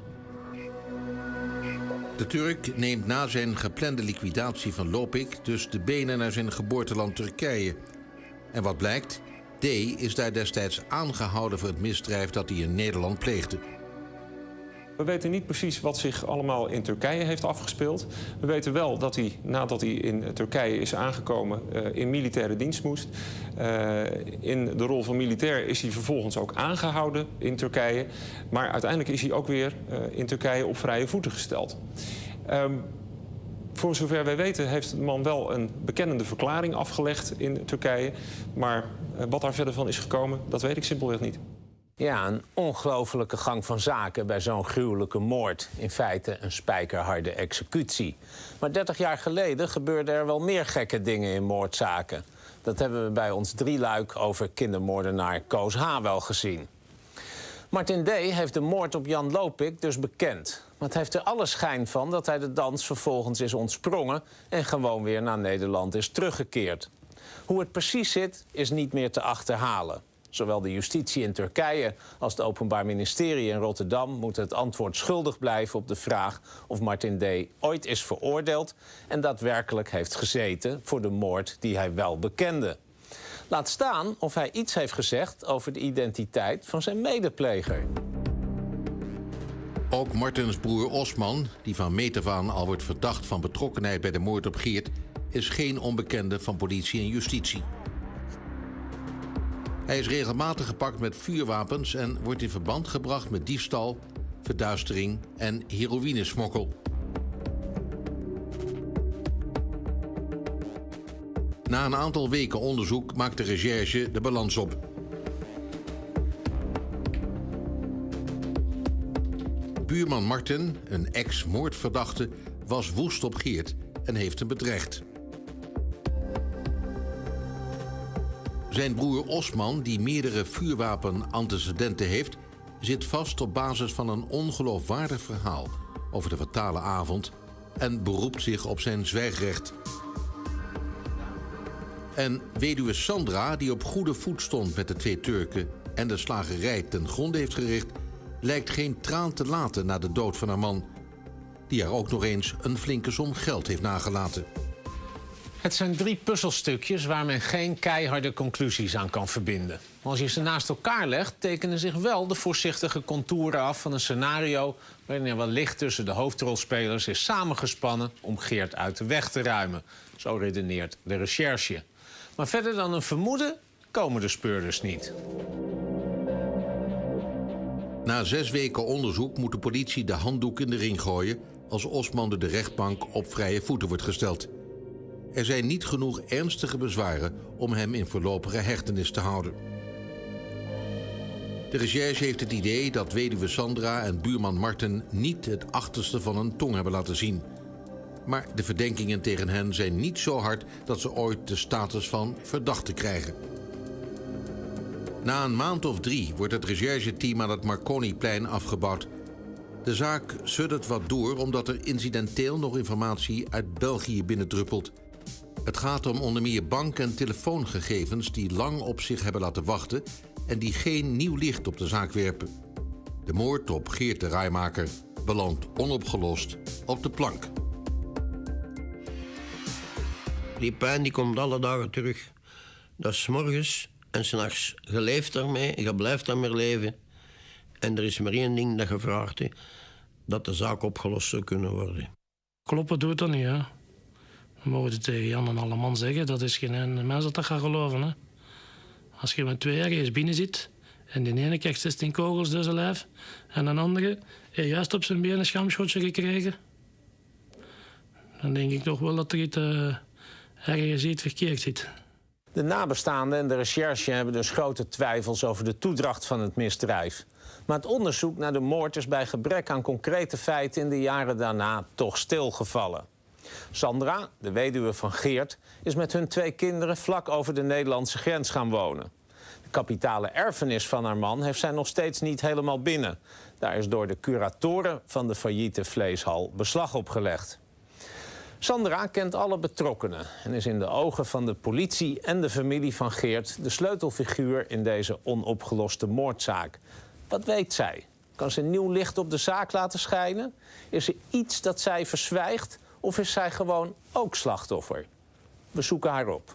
De Turk neemt na zijn geplande liquidatie van Lopik dus de benen naar zijn geboorteland Turkije. En wat blijkt? D. is daar destijds aangehouden voor het misdrijf dat hij in Nederland pleegde. We weten niet precies wat zich allemaal in Turkije heeft afgespeeld. We weten wel dat hij, nadat hij in Turkije is aangekomen, uh, in militaire dienst moest. Uh, in de rol van militair is hij vervolgens ook aangehouden in Turkije. Maar uiteindelijk is hij ook weer uh, in Turkije op vrije voeten gesteld. Um, Voor zover wij weten heeft de man wel een bekennende verklaring afgelegd in Turkije. Maar uh, wat daar verder van is gekomen, dat weet ik simpelweg niet. Ja, een ongelofelijke gang van zaken bij zo'n gruwelijke moord. In feite een spijkerharde executie. Maar dertig jaar geleden gebeurden er wel meer gekke dingen in moordzaken. Dat hebben we bij ons drieluik over kindermoordenaar Koos H. wel gezien. Martin D. heeft de moord op Jan Lopik dus bekend. Maar het heeft er alle schijn van dat hij de dans vervolgens is ontsprongen en gewoon weer naar Nederland is teruggekeerd. Hoe het precies zit, is niet meer te achterhalen. Zowel de justitie in Turkije als het Openbaar Ministerie in Rotterdam moeten het antwoord schuldig blijven op de vraag of Martin D. ooit is veroordeeld en daadwerkelijk heeft gezeten voor de moord die hij wel bekende. Laat staan of hij iets heeft gezegd over de identiteit van zijn medepleger. Ook Martins broer Osman, die van meet af aan al wordt verdacht van betrokkenheid bij de moord op Geert, is geen onbekende van politie en justitie. Hij is regelmatig gepakt met vuurwapens en wordt in verband gebracht met diefstal, verduistering en heroïnesmokkel. Na een aantal weken onderzoek maakt de recherche de balans op. Buurman Martin, een ex-moordverdachte, was woest op Geert en heeft hem bedreigd. Zijn broer Osman, die meerdere vuurwapenantecedenten heeft, zit vast op basis van een ongeloofwaardig verhaal over de fatale avond en beroept zich op zijn zwijgrecht. En weduwe Sandra, die op goede voet stond met de twee Turken en de slagerij ten gronde heeft gericht, lijkt geen traan te laten na de dood van haar man, die haar ook nog eens een flinke som geld heeft nagelaten. Het zijn drie puzzelstukjes waar men geen keiharde conclusies aan kan verbinden. Maar als je ze naast elkaar legt, tekenen zich wel de voorzichtige contouren af van een scenario waarin er wel licht tussen de hoofdrolspelers is samengespannen om Geert uit de weg te ruimen. Zo redeneert de recherche. Maar verder dan een vermoeden komen de speurders niet. Na zes weken onderzoek moet de politie de handdoek in de ring gooien als Osman door de rechtbank op vrije voeten wordt gesteld. Er zijn niet genoeg ernstige bezwaren om hem in voorlopige hechtenis te houden. De recherche heeft het idee dat weduwe Sandra en buurman Martin niet het achterste van een tong hebben laten zien. Maar de verdenkingen tegen hen zijn niet zo hard dat ze ooit de status van verdachte krijgen. Na een maand of drie wordt het rechercheteam aan het Marconiplein afgebouwd. De zaak suddert wat door omdat er incidenteel nog informatie uit België binnendruppelt. Het gaat om onder meer bank- en telefoongegevens die lang op zich hebben laten wachten en die geen nieuw licht op de zaak werpen. De moord op Geert de Rijmaker belandt onopgelost op de plank. Die pijn die komt alle dagen terug. Dat is 's morgens en 's nachts. Je leeft daarmee, je blijft daarmee leven. En er is maar één ding dat je vraagt, hè, dat de zaak opgelost zou kunnen worden. Kloppen doet dat niet, hè. We mogen het tegen Jan en alle man zeggen, dat is geen mens dat dat gaat geloven, hè. Als je met twee jaar eens binnen zit en de ene krijgt zestien kogels door zijn lijf en een andere heeft juist op zijn been een schaamschotje gekregen, dan denk ik toch wel dat er iets uh, ergens iets verkeerd zit. De nabestaanden en de recherche hebben dus grote twijfels over de toedracht van het misdrijf. Maar het onderzoek naar de moord is bij gebrek aan concrete feiten in de jaren daarna toch stilgevallen. Sandra, de weduwe van Geert, is met hun twee kinderen vlak over de Nederlandse grens gaan wonen. De kapitale erfenis van haar man heeft zij nog steeds niet helemaal binnen. Daar is door de curatoren van de failliete vleeshal beslag op gelegd. Sandra kent alle betrokkenen en is in de ogen van de politie en de familie van Geert de sleutelfiguur in deze onopgeloste moordzaak. Wat weet zij? Kan ze nieuw licht op de zaak laten schijnen? Is er iets dat zij verzwijgt of is zij gewoon ook slachtoffer? We zoeken haar op.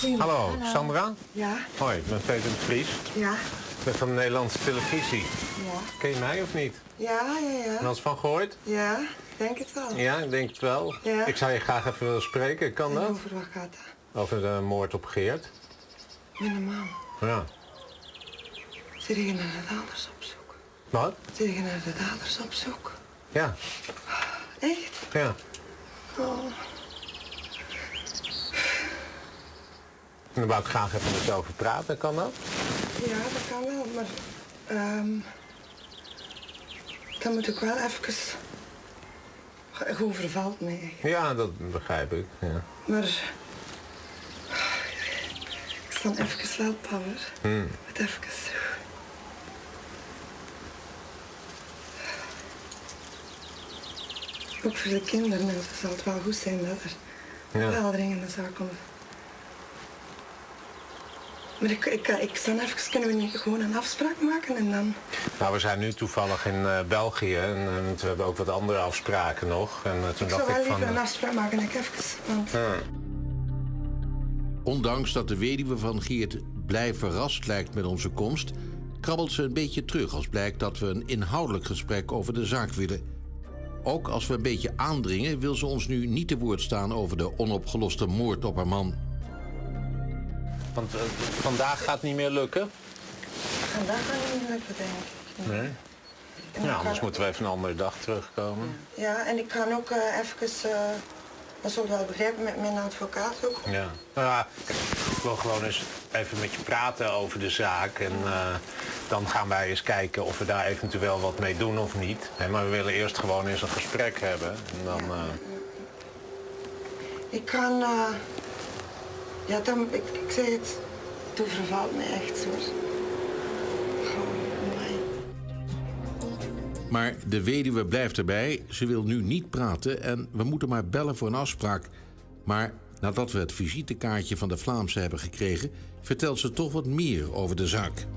Hallo, Hallo. Sandra? Ja, Hoi, ik ben Peter de Vries. ja, Ik ben van de Nederlandse televisie. ja. Ken je mij of niet? Ja, ja, ja. Wel eens van gehoord? Ja, ik denk het wel. Ja, ik denk het wel. Ja. Ik zou je graag even willen spreken. Kan En dat? over wat gaat dat? Over de moord op Geert. Met een man. Ja. Zit je naar de daders op zoek? Wat? Zit je naar de daders op zoek? Ja. Echt? Ja. Oh. En daar wou ik graag even met je over praten. Kan dat? Ja, dat kan wel, maar... ehm dan moet ik wel even... Hoe vervalt mij eigenlijk. Ja, dat begrijp ik. Ja. Maar... Ik sta even wel power. Hmm. Wat even... Ook voor de kinderen nou, zal het wel goed zijn dat er Ja. wel dringende zaken komen. Maar ik, ik, ik sta even, kunnen we niet gewoon een afspraak maken en dan... Nou, we zijn nu toevallig in uh, België en uh, we hebben ook wat andere afspraken nog. En uh, toen Ik dacht zou wel ik van... liever een afspraak maken, ik even, want... Ja. Ondanks dat de weduwe van Geert blij verrast lijkt met onze komst, krabbelt ze een beetje terug als blijkt dat we een inhoudelijk gesprek over de zaak willen. Ook als we een beetje aandringen, wil ze ons nu niet te woord staan over de onopgeloste moord op haar man. Want uh, vandaag gaat het niet meer lukken. Vandaag gaat het niet lukken, denk ik. Nee. En Ja, ik anders ga- moeten we even een andere dag terugkomen. Ja, en ik kan ook uh, even... Uh, dat zult wel begrijpen, met mijn advocaat ook. Ja. Nou ja, ik wil gewoon eens even met je praten over de zaak. En uh, dan gaan wij eens kijken of we daar eventueel wat mee doen of niet. Hè, maar we willen eerst gewoon eens een gesprek hebben. En dan... Uh... Ik kan... Uh, ja, dan... Ik, ik zeg het... Toen vervalt me echt, hoor. Gewoon, amai. Maar de weduwe blijft erbij, ze wil nu niet praten en we moeten maar bellen voor een afspraak. Maar nadat we het visitekaartje van de Vlaamse hebben gekregen, vertelt ze toch wat meer over de zaak.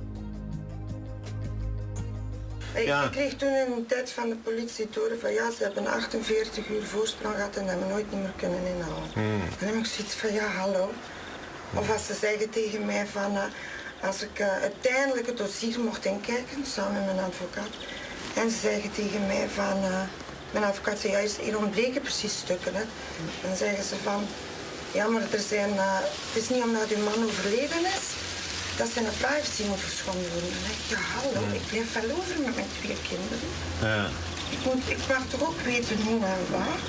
Ik, Ja. ik kreeg toen in een tijd van de politie te horen van ja, ze hebben achtenveertig uur voorsprong gehad en hebben nooit niet meer kunnen inhalen. Hmm. En dan heb ik zoiets van ja, hallo. Of als ze zeggen tegen mij van uh, als ik uh, uiteindelijk het dossier mocht inkijken, samen met mijn advocaat. En ze zeggen tegen mij van, uh, mijn advocaat zei juist, hier ontbreken precies stukken. Hè. Dan zeggen ze van, ja maar er zijn, uh, het is niet omdat uw man overleden is, dat zijn privacy moet geschonden worden. Dan denk ik, ja hallo, ik blijf wel over met mijn twee kinderen. Ja. Ik, moet, ik mag toch ook weten hoe en waar.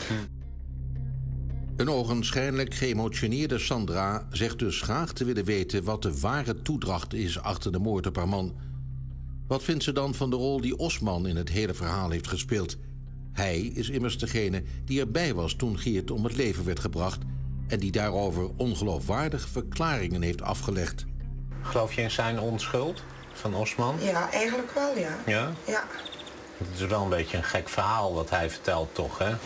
Een ogenschijnlijk geëmotioneerde Sandra zegt dus graag te willen weten wat de ware toedracht is achter de moord op haar man. Wat vindt ze dan van de rol die Osman in het hele verhaal heeft gespeeld? Hij is immers degene die erbij was toen Geert om het leven werd gebracht en die daarover ongeloofwaardige verklaringen heeft afgelegd. Geloof je in zijn onschuld van Osman? Ja, eigenlijk wel, ja. Ja? Ja. Het is wel een beetje een gek verhaal wat hij vertelt, toch, hè?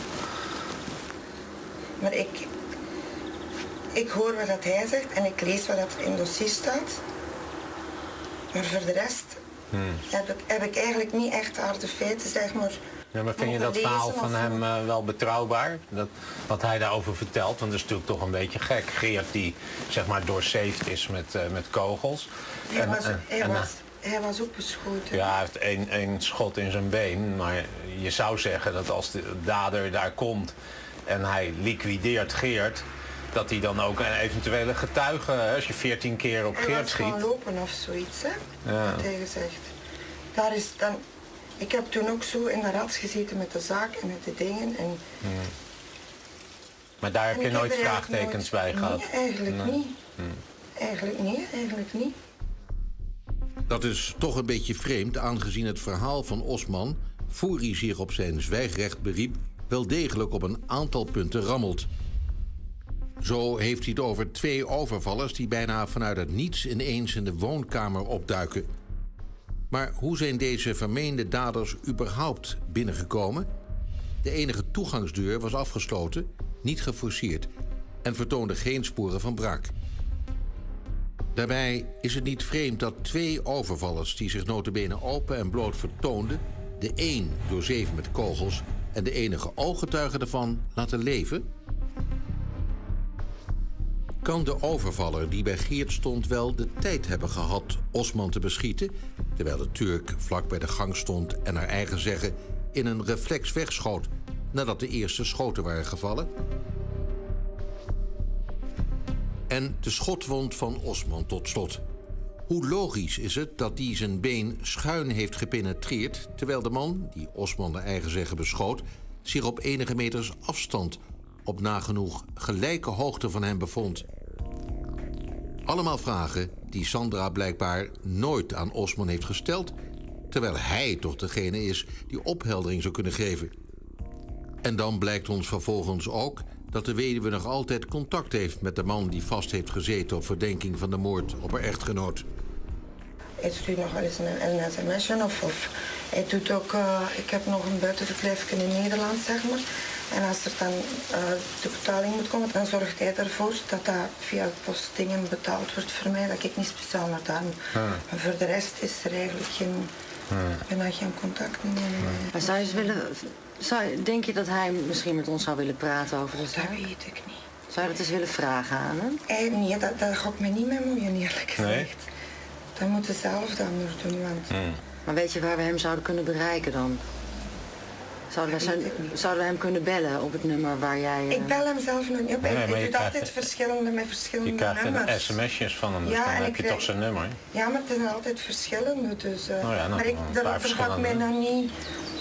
Maar ik, ik hoor wat dat hij zegt en ik lees wat dat er in het dossier staat. Maar voor de rest hmm. heb, ik, heb ik eigenlijk niet echt harde feiten, zeg maar. Ja, maar vind je dat verhaal van hem uh, wel betrouwbaar? Dat, wat hij daarover vertelt? Want dat is natuurlijk toch een beetje gek. Geert die, zeg maar, doorzeefd is met, uh, met kogels. Hij, en, was, en, hij, en, was, hij was ook beschoten. Ja, hij heeft één, één schot in zijn been. Maar je zou zeggen dat als de dader daar komt en hij liquideert Geert, dat hij dan ook een eventuele getuige, als je veertien keer op hij Geert was schiet. gewoon lopen of zoiets, hè? Ja. Had hij gezegd. Daar is dan... Ik heb toen ook zo in de rats gezeten met de zaak en met de dingen. En... Hmm. Maar daar heb en je ik nooit heb er vraagtekens nooit... bij gehad? Nee, eigenlijk Nee. niet. Hmm. Eigenlijk niet, eigenlijk niet. Dat is toch een beetje vreemd aangezien het verhaal van Osman, voor hij zich op zijn zwijgrecht beriep, wel degelijk op een aantal punten rammelt. Zo heeft hij het over twee overvallers die bijna vanuit het niets ineens in de woonkamer opduiken. Maar hoe zijn deze vermeende daders überhaupt binnengekomen? De enige toegangsdeur was afgesloten, niet geforceerd en vertoonde geen sporen van braak. Daarbij is het niet vreemd dat twee overvallers die zich nota bene open en bloot vertoonden, de een doorzeven met kogels en de enige ooggetuige ervan laten leven? Kan de overvaller die bij Geert stond wel de tijd hebben gehad Osman te beschieten, terwijl de Turk vlak bij de gang stond en naar eigen zeggen in een reflex wegschoot nadat de eerste schoten waren gevallen? En de schotwond van Osman tot slot. Hoe logisch is het dat hij zijn been schuin heeft gepenetreerd, terwijl de man, die Osman naar eigen zeggen beschoot, zich op enige meters afstand op nagenoeg gelijke hoogte van hem bevond? Allemaal vragen die Sandra blijkbaar nooit aan Osman heeft gesteld, terwijl hij toch degene is die opheldering zou kunnen geven. En dan blijkt ons vervolgens ook dat de weduwe nog altijd contact heeft met de man die vast heeft gezeten op verdenking van de moord op haar echtgenoot. Hij stuurt nog wel eens een, een sms'je of, of hij doet ook, uh, ik heb nog een buitenverblijf in Nederland, zeg maar. En als er dan uh, de betaling moet komen, dan zorgt hij ervoor dat dat via postdingen betaald wordt voor mij, dat ik niet speciaal naar daar moet. Hmm. Maar voor de rest is er eigenlijk geen, hmm. bijna geen contact meer. Hmm. Maar zou je eens willen, zou, denk je dat hij misschien met ons zou willen praten over de zaak? Dat weet ik niet. Zou je dat eens willen vragen aan hem? Hey, nee, dat, dat ga ik me niet mee moeien, eerlijk gezegd. Nee? Dat moet hij zelf dan maar doen, want... Hmm. Maar weet je waar we hem zouden kunnen bereiken dan? Zouden we, zijn, zouden we hem kunnen bellen op het nummer waar jij... Uh... Ik bel hem zelf nog niet op. Nee, ik doe altijd het... verschillende met verschillende nummers. Je krijgt sms'jes van hem, dus ja, dan heb je krijg... toch zijn nummer. Ja, maar het zijn altijd verschillende, dus... Uh... Oh ja, nou, maar ik, daar ga ik mij nog niet...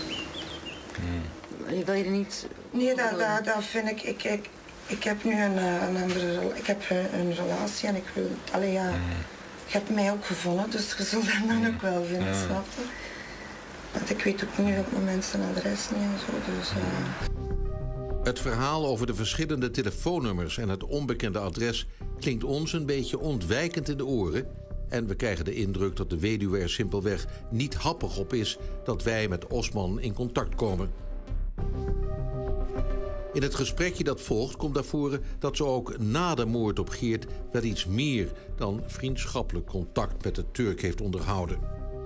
Hmm. Je wil je er niet... Nee, dat, dat, dat vind ik... Ik, ik, ik heb nu een, een andere... Ik heb een relatie en ik wil... Allee, ja... Hmm. Je hebt mij ook gevonden, dus je zult hem dan ook wel vinden, hmm. snap je? Want ik weet ook nu op het moment zijn adres niet en zo, dus... Uh... Het verhaal over de verschillende telefoonnummers en het onbekende adres klinkt ons een beetje ontwijkend in de oren. En we krijgen de indruk dat de weduwe er simpelweg niet happig op is dat wij met Osman in contact komen. In het gesprekje dat volgt komt naar voren dat ze ook na de moord op Geert wel iets meer dan vriendschappelijk contact met de Turk heeft onderhouden.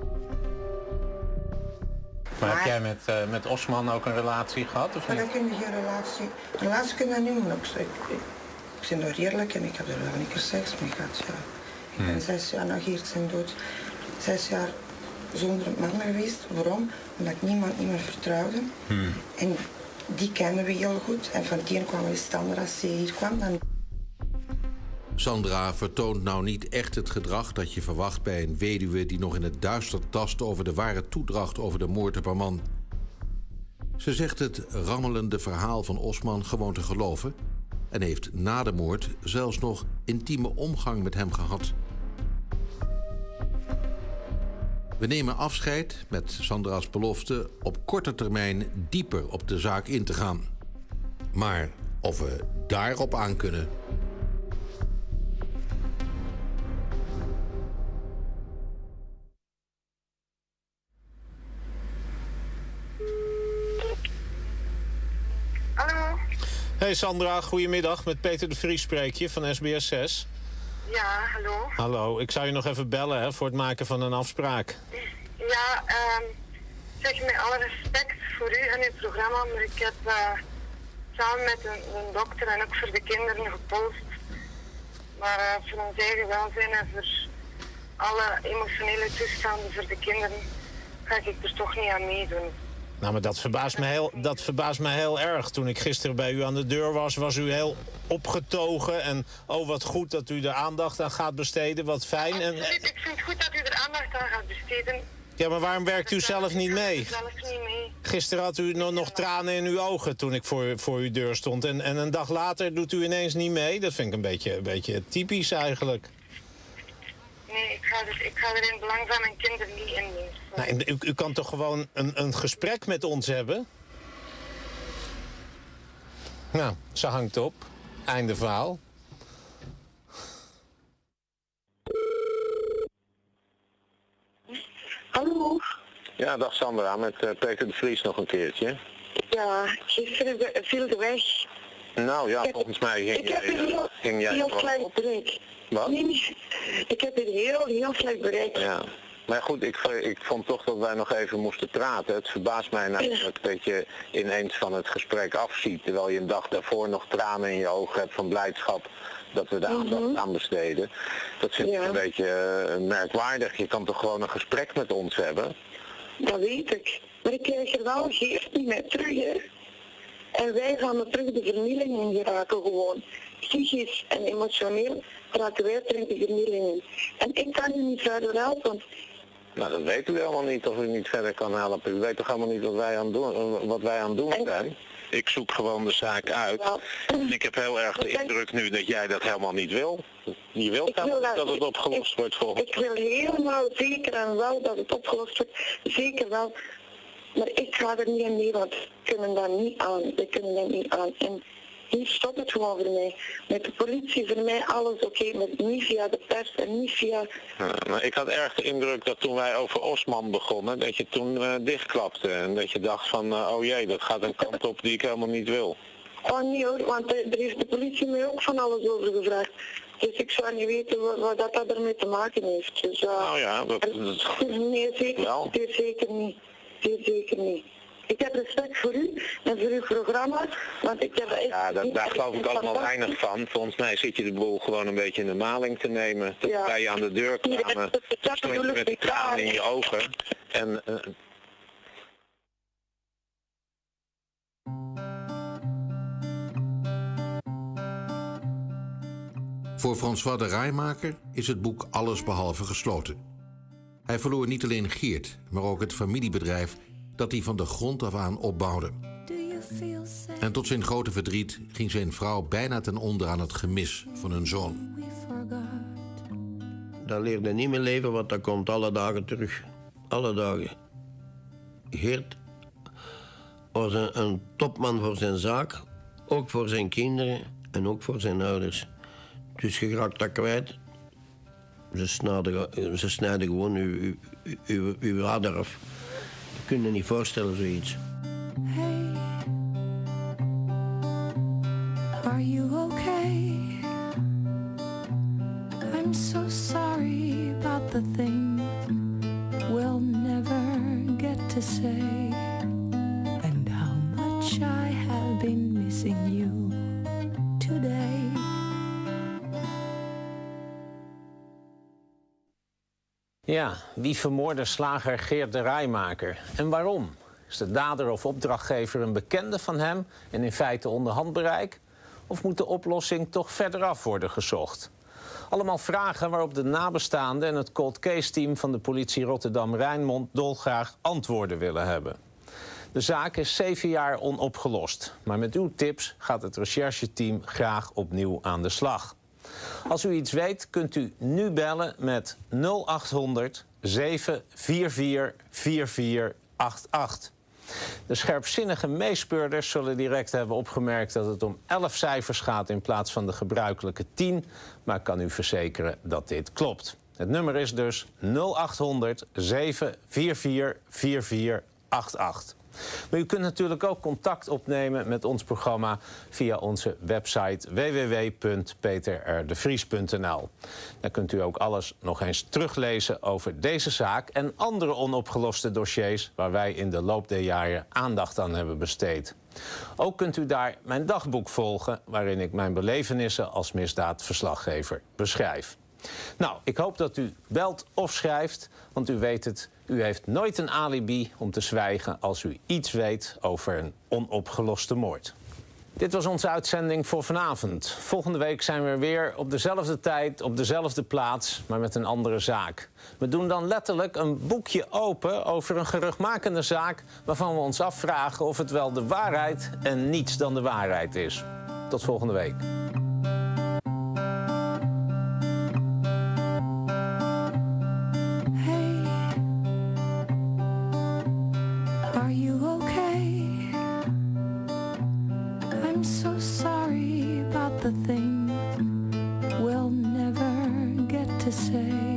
Maar, maar heb jij met, uh, met Osman ook een relatie gehad? Of maar niet? dat kun je geen relatie... Een relatie kun je niet doen. Ik, ik, ik ben daar eerlijk en ik heb er wel een keer seks mee gehad. Ja. Ik ben hmm. zes jaar na Geert zijn dood. Zes jaar zonder een man geweest. Waarom? Omdat ik niemand niet meer vertrouwde. Hmm. En die kenden we heel goed. En van die kwam we standaard als ze hier kwam. Dan... Sandra vertoont nou niet echt het gedrag dat je verwacht bij een weduwe die nog in het duister tast over de ware toedracht over de moord op haar man. Ze zegt het rammelende verhaal van Osman gewoon te geloven en heeft na de moord zelfs nog intieme omgang met hem gehad. We nemen afscheid met Sandra's belofte op korte termijn dieper op de zaak in te gaan. Maar of we daarop aan kunnen... Hallo. Hey Sandra, goedemiddag. Met Peter de Vries spreek je van S B S zes. Ja, hallo. Hallo, ik zou je nog even bellen hè, voor het maken van een afspraak. Ja, um, zeg met alle respect voor u en uw programma, maar ik heb uh, samen met een, een dokter en ook voor de kinderen gepolst. Maar uh, voor ons eigen welzijn en voor alle emotionele toestanden voor de kinderen ga ik er toch niet aan meedoen. Nou, maar dat verbaast me heel, dat verbaast me heel erg. Toen ik gisteren bij u aan de deur was, was u heel opgetogen. En oh, wat goed dat u er aandacht aan gaat besteden. Wat fijn. Absoluut, en, ik vind het goed dat u er aandacht aan gaat besteden. Ja, maar waarom werkt u zelf niet mee? zelf niet mee? Gisteren had u nog, nog tranen in uw ogen toen ik voor, voor uw deur stond. En, en een dag later doet u ineens niet mee. Dat vind ik een beetje, een beetje typisch eigenlijk. Nee, ik ga, er, ik ga er in het belang van mijn kinderen niet in mee. Nou, u, u kan toch gewoon een, een gesprek met ons hebben? Nou, ze hangt op. Einde verhaal. Hallo. Ja, dag Sandra, met uh, Peter de Vries nog een keertje. Ja, gisteren viel de weg. Nou ja, heb, volgens mij ging ik jij... heb er heel, ging jij heel slecht bereikt. Wat? Nee, niet. Ik heb het heel, heel slecht bereikt. Ja. Maar goed, ik, ik vond toch dat wij nog even moesten praten. Het verbaast mij namelijk dat je ineens van het gesprek afziet, terwijl je een dag daarvoor nog tranen in je ogen hebt van blijdschap dat we daar aandacht Mhm. aan besteden. Dat vind ik Ja. een beetje eh, merkwaardig. Je kan toch gewoon een gesprek met ons hebben? Dat weet ik. Maar ik krijg er wel geest niet meer terug, hè. En wij gaan er terug de vernieling in geraken gewoon. Psychisch en emotioneel raken wij terug de vernieling in. En ik kan u niet verder helpen, want Nou, dat weet u helemaal niet of u niet verder kan helpen. U weet toch helemaal niet wat wij aan het doen, wat wij aan het doen zijn? Ik zoek gewoon de zaak uit. En ik heb heel erg de indruk nu dat jij dat helemaal niet wil. Je wilt Ik wil helemaal dat- dat het opgelost wordt volgens ik wil helemaal zeker en wel dat het opgelost wordt. Zeker wel. Maar ik ga er niet aan mee, want we kunnen daar niet aan. We kunnen daar niet aan. En hier stopt het gewoon voor mij. Met de politie, voor mij alles oké, maar niet via de pers en niet via... Ja, maar ik had erg de indruk dat toen wij over Osman begonnen, dat je toen uh, dichtklapte. En dat je dacht van, uh, oh jee, dat gaat een kant op die ik helemaal niet wil. Oh nee hoor, want er er heeft de politie mij ook van alles over gevraagd. Dus ik zou niet weten wat, wat dat, dat ermee te maken heeft. Dus, uh, Nou ja, dat, dat, nee, zeker, wel. zeer zeker niet. Zeer zeker niet. Ik heb respect voor u en voor uw programma, want ik heb echt... ja, dat, daar geloof ik allemaal weinig van. Volgens mij zit je de boel gewoon een beetje in de maling te nemen. Toen Ja. wij je aan de deur kwamen, dat stond je bedoel ik met die niet. tranen in je ogen. En uh, Voor François de Rijmaker is het boek allesbehalve gesloten. Hij verloor niet alleen Geert, maar ook het familiebedrijf dat hij van de grond af aan opbouwde. En tot zijn grote verdriet ging zijn vrouw bijna ten onder aan het gemis van hun zoon. Dat leerde niet meer leven, want dat komt alle dagen terug. Alle dagen. Geert was een, een topman voor zijn zaak, ook voor zijn kinderen en ook voor zijn ouders. Dus je raakt dat kwijt. Ze snijden, ze snijden gewoon uw, uw, uw, uw ader af. Je kunt je niet voorstellen, zoiets. Hey, are you okay? I'm so sorry about the things we'll never get to say, and how much I have been missing you today. Ja, wie vermoordde slager Geert de Rijmaker? En waarom? Is de dader of opdrachtgever een bekende van hem en in feite onder handbereik? Of moet de oplossing toch verderaf worden gezocht? Allemaal vragen waarop de nabestaanden en het cold case team van de politie Rotterdam-Rijnmond dolgraag antwoorden willen hebben. De zaak is zeven jaar onopgelost, maar met uw tips gaat het rechercheteam graag opnieuw aan de slag. Als u iets weet, kunt u nu bellen met nul acht honderd, zeven vier vier, vier vier acht acht. De scherpzinnige meespeurders zullen direct hebben opgemerkt dat het om elf cijfers gaat in plaats van de gebruikelijke tien, maar ik kan u verzekeren dat dit klopt. Het nummer is dus nul acht honderd, zeven vier vier, vier vier acht acht. Maar u kunt natuurlijk ook contact opnemen met ons programma via onze website w w w punt peter r de vries punt n l. Daar kunt u ook alles nog eens teruglezen over deze zaak en andere onopgeloste dossiers waar wij in de loop der jaren aandacht aan hebben besteed. Ook kunt u daar mijn dagboek volgen, waarin ik mijn belevenissen als misdaadverslaggever beschrijf. Nou, ik hoop dat u belt of schrijft, want u weet het, u heeft nooit een alibi om te zwijgen als u iets weet over een onopgeloste moord. Dit was onze uitzending voor vanavond. Volgende week zijn we er weer op dezelfde tijd, op dezelfde plaats, maar met een andere zaak. We doen dan letterlijk een boekje open over een geruchtmakende zaak waarvan we ons afvragen of het wel de waarheid en niets dan de waarheid is. Tot volgende week. Are you okay? I'm so sorry about the things we'll never get to say.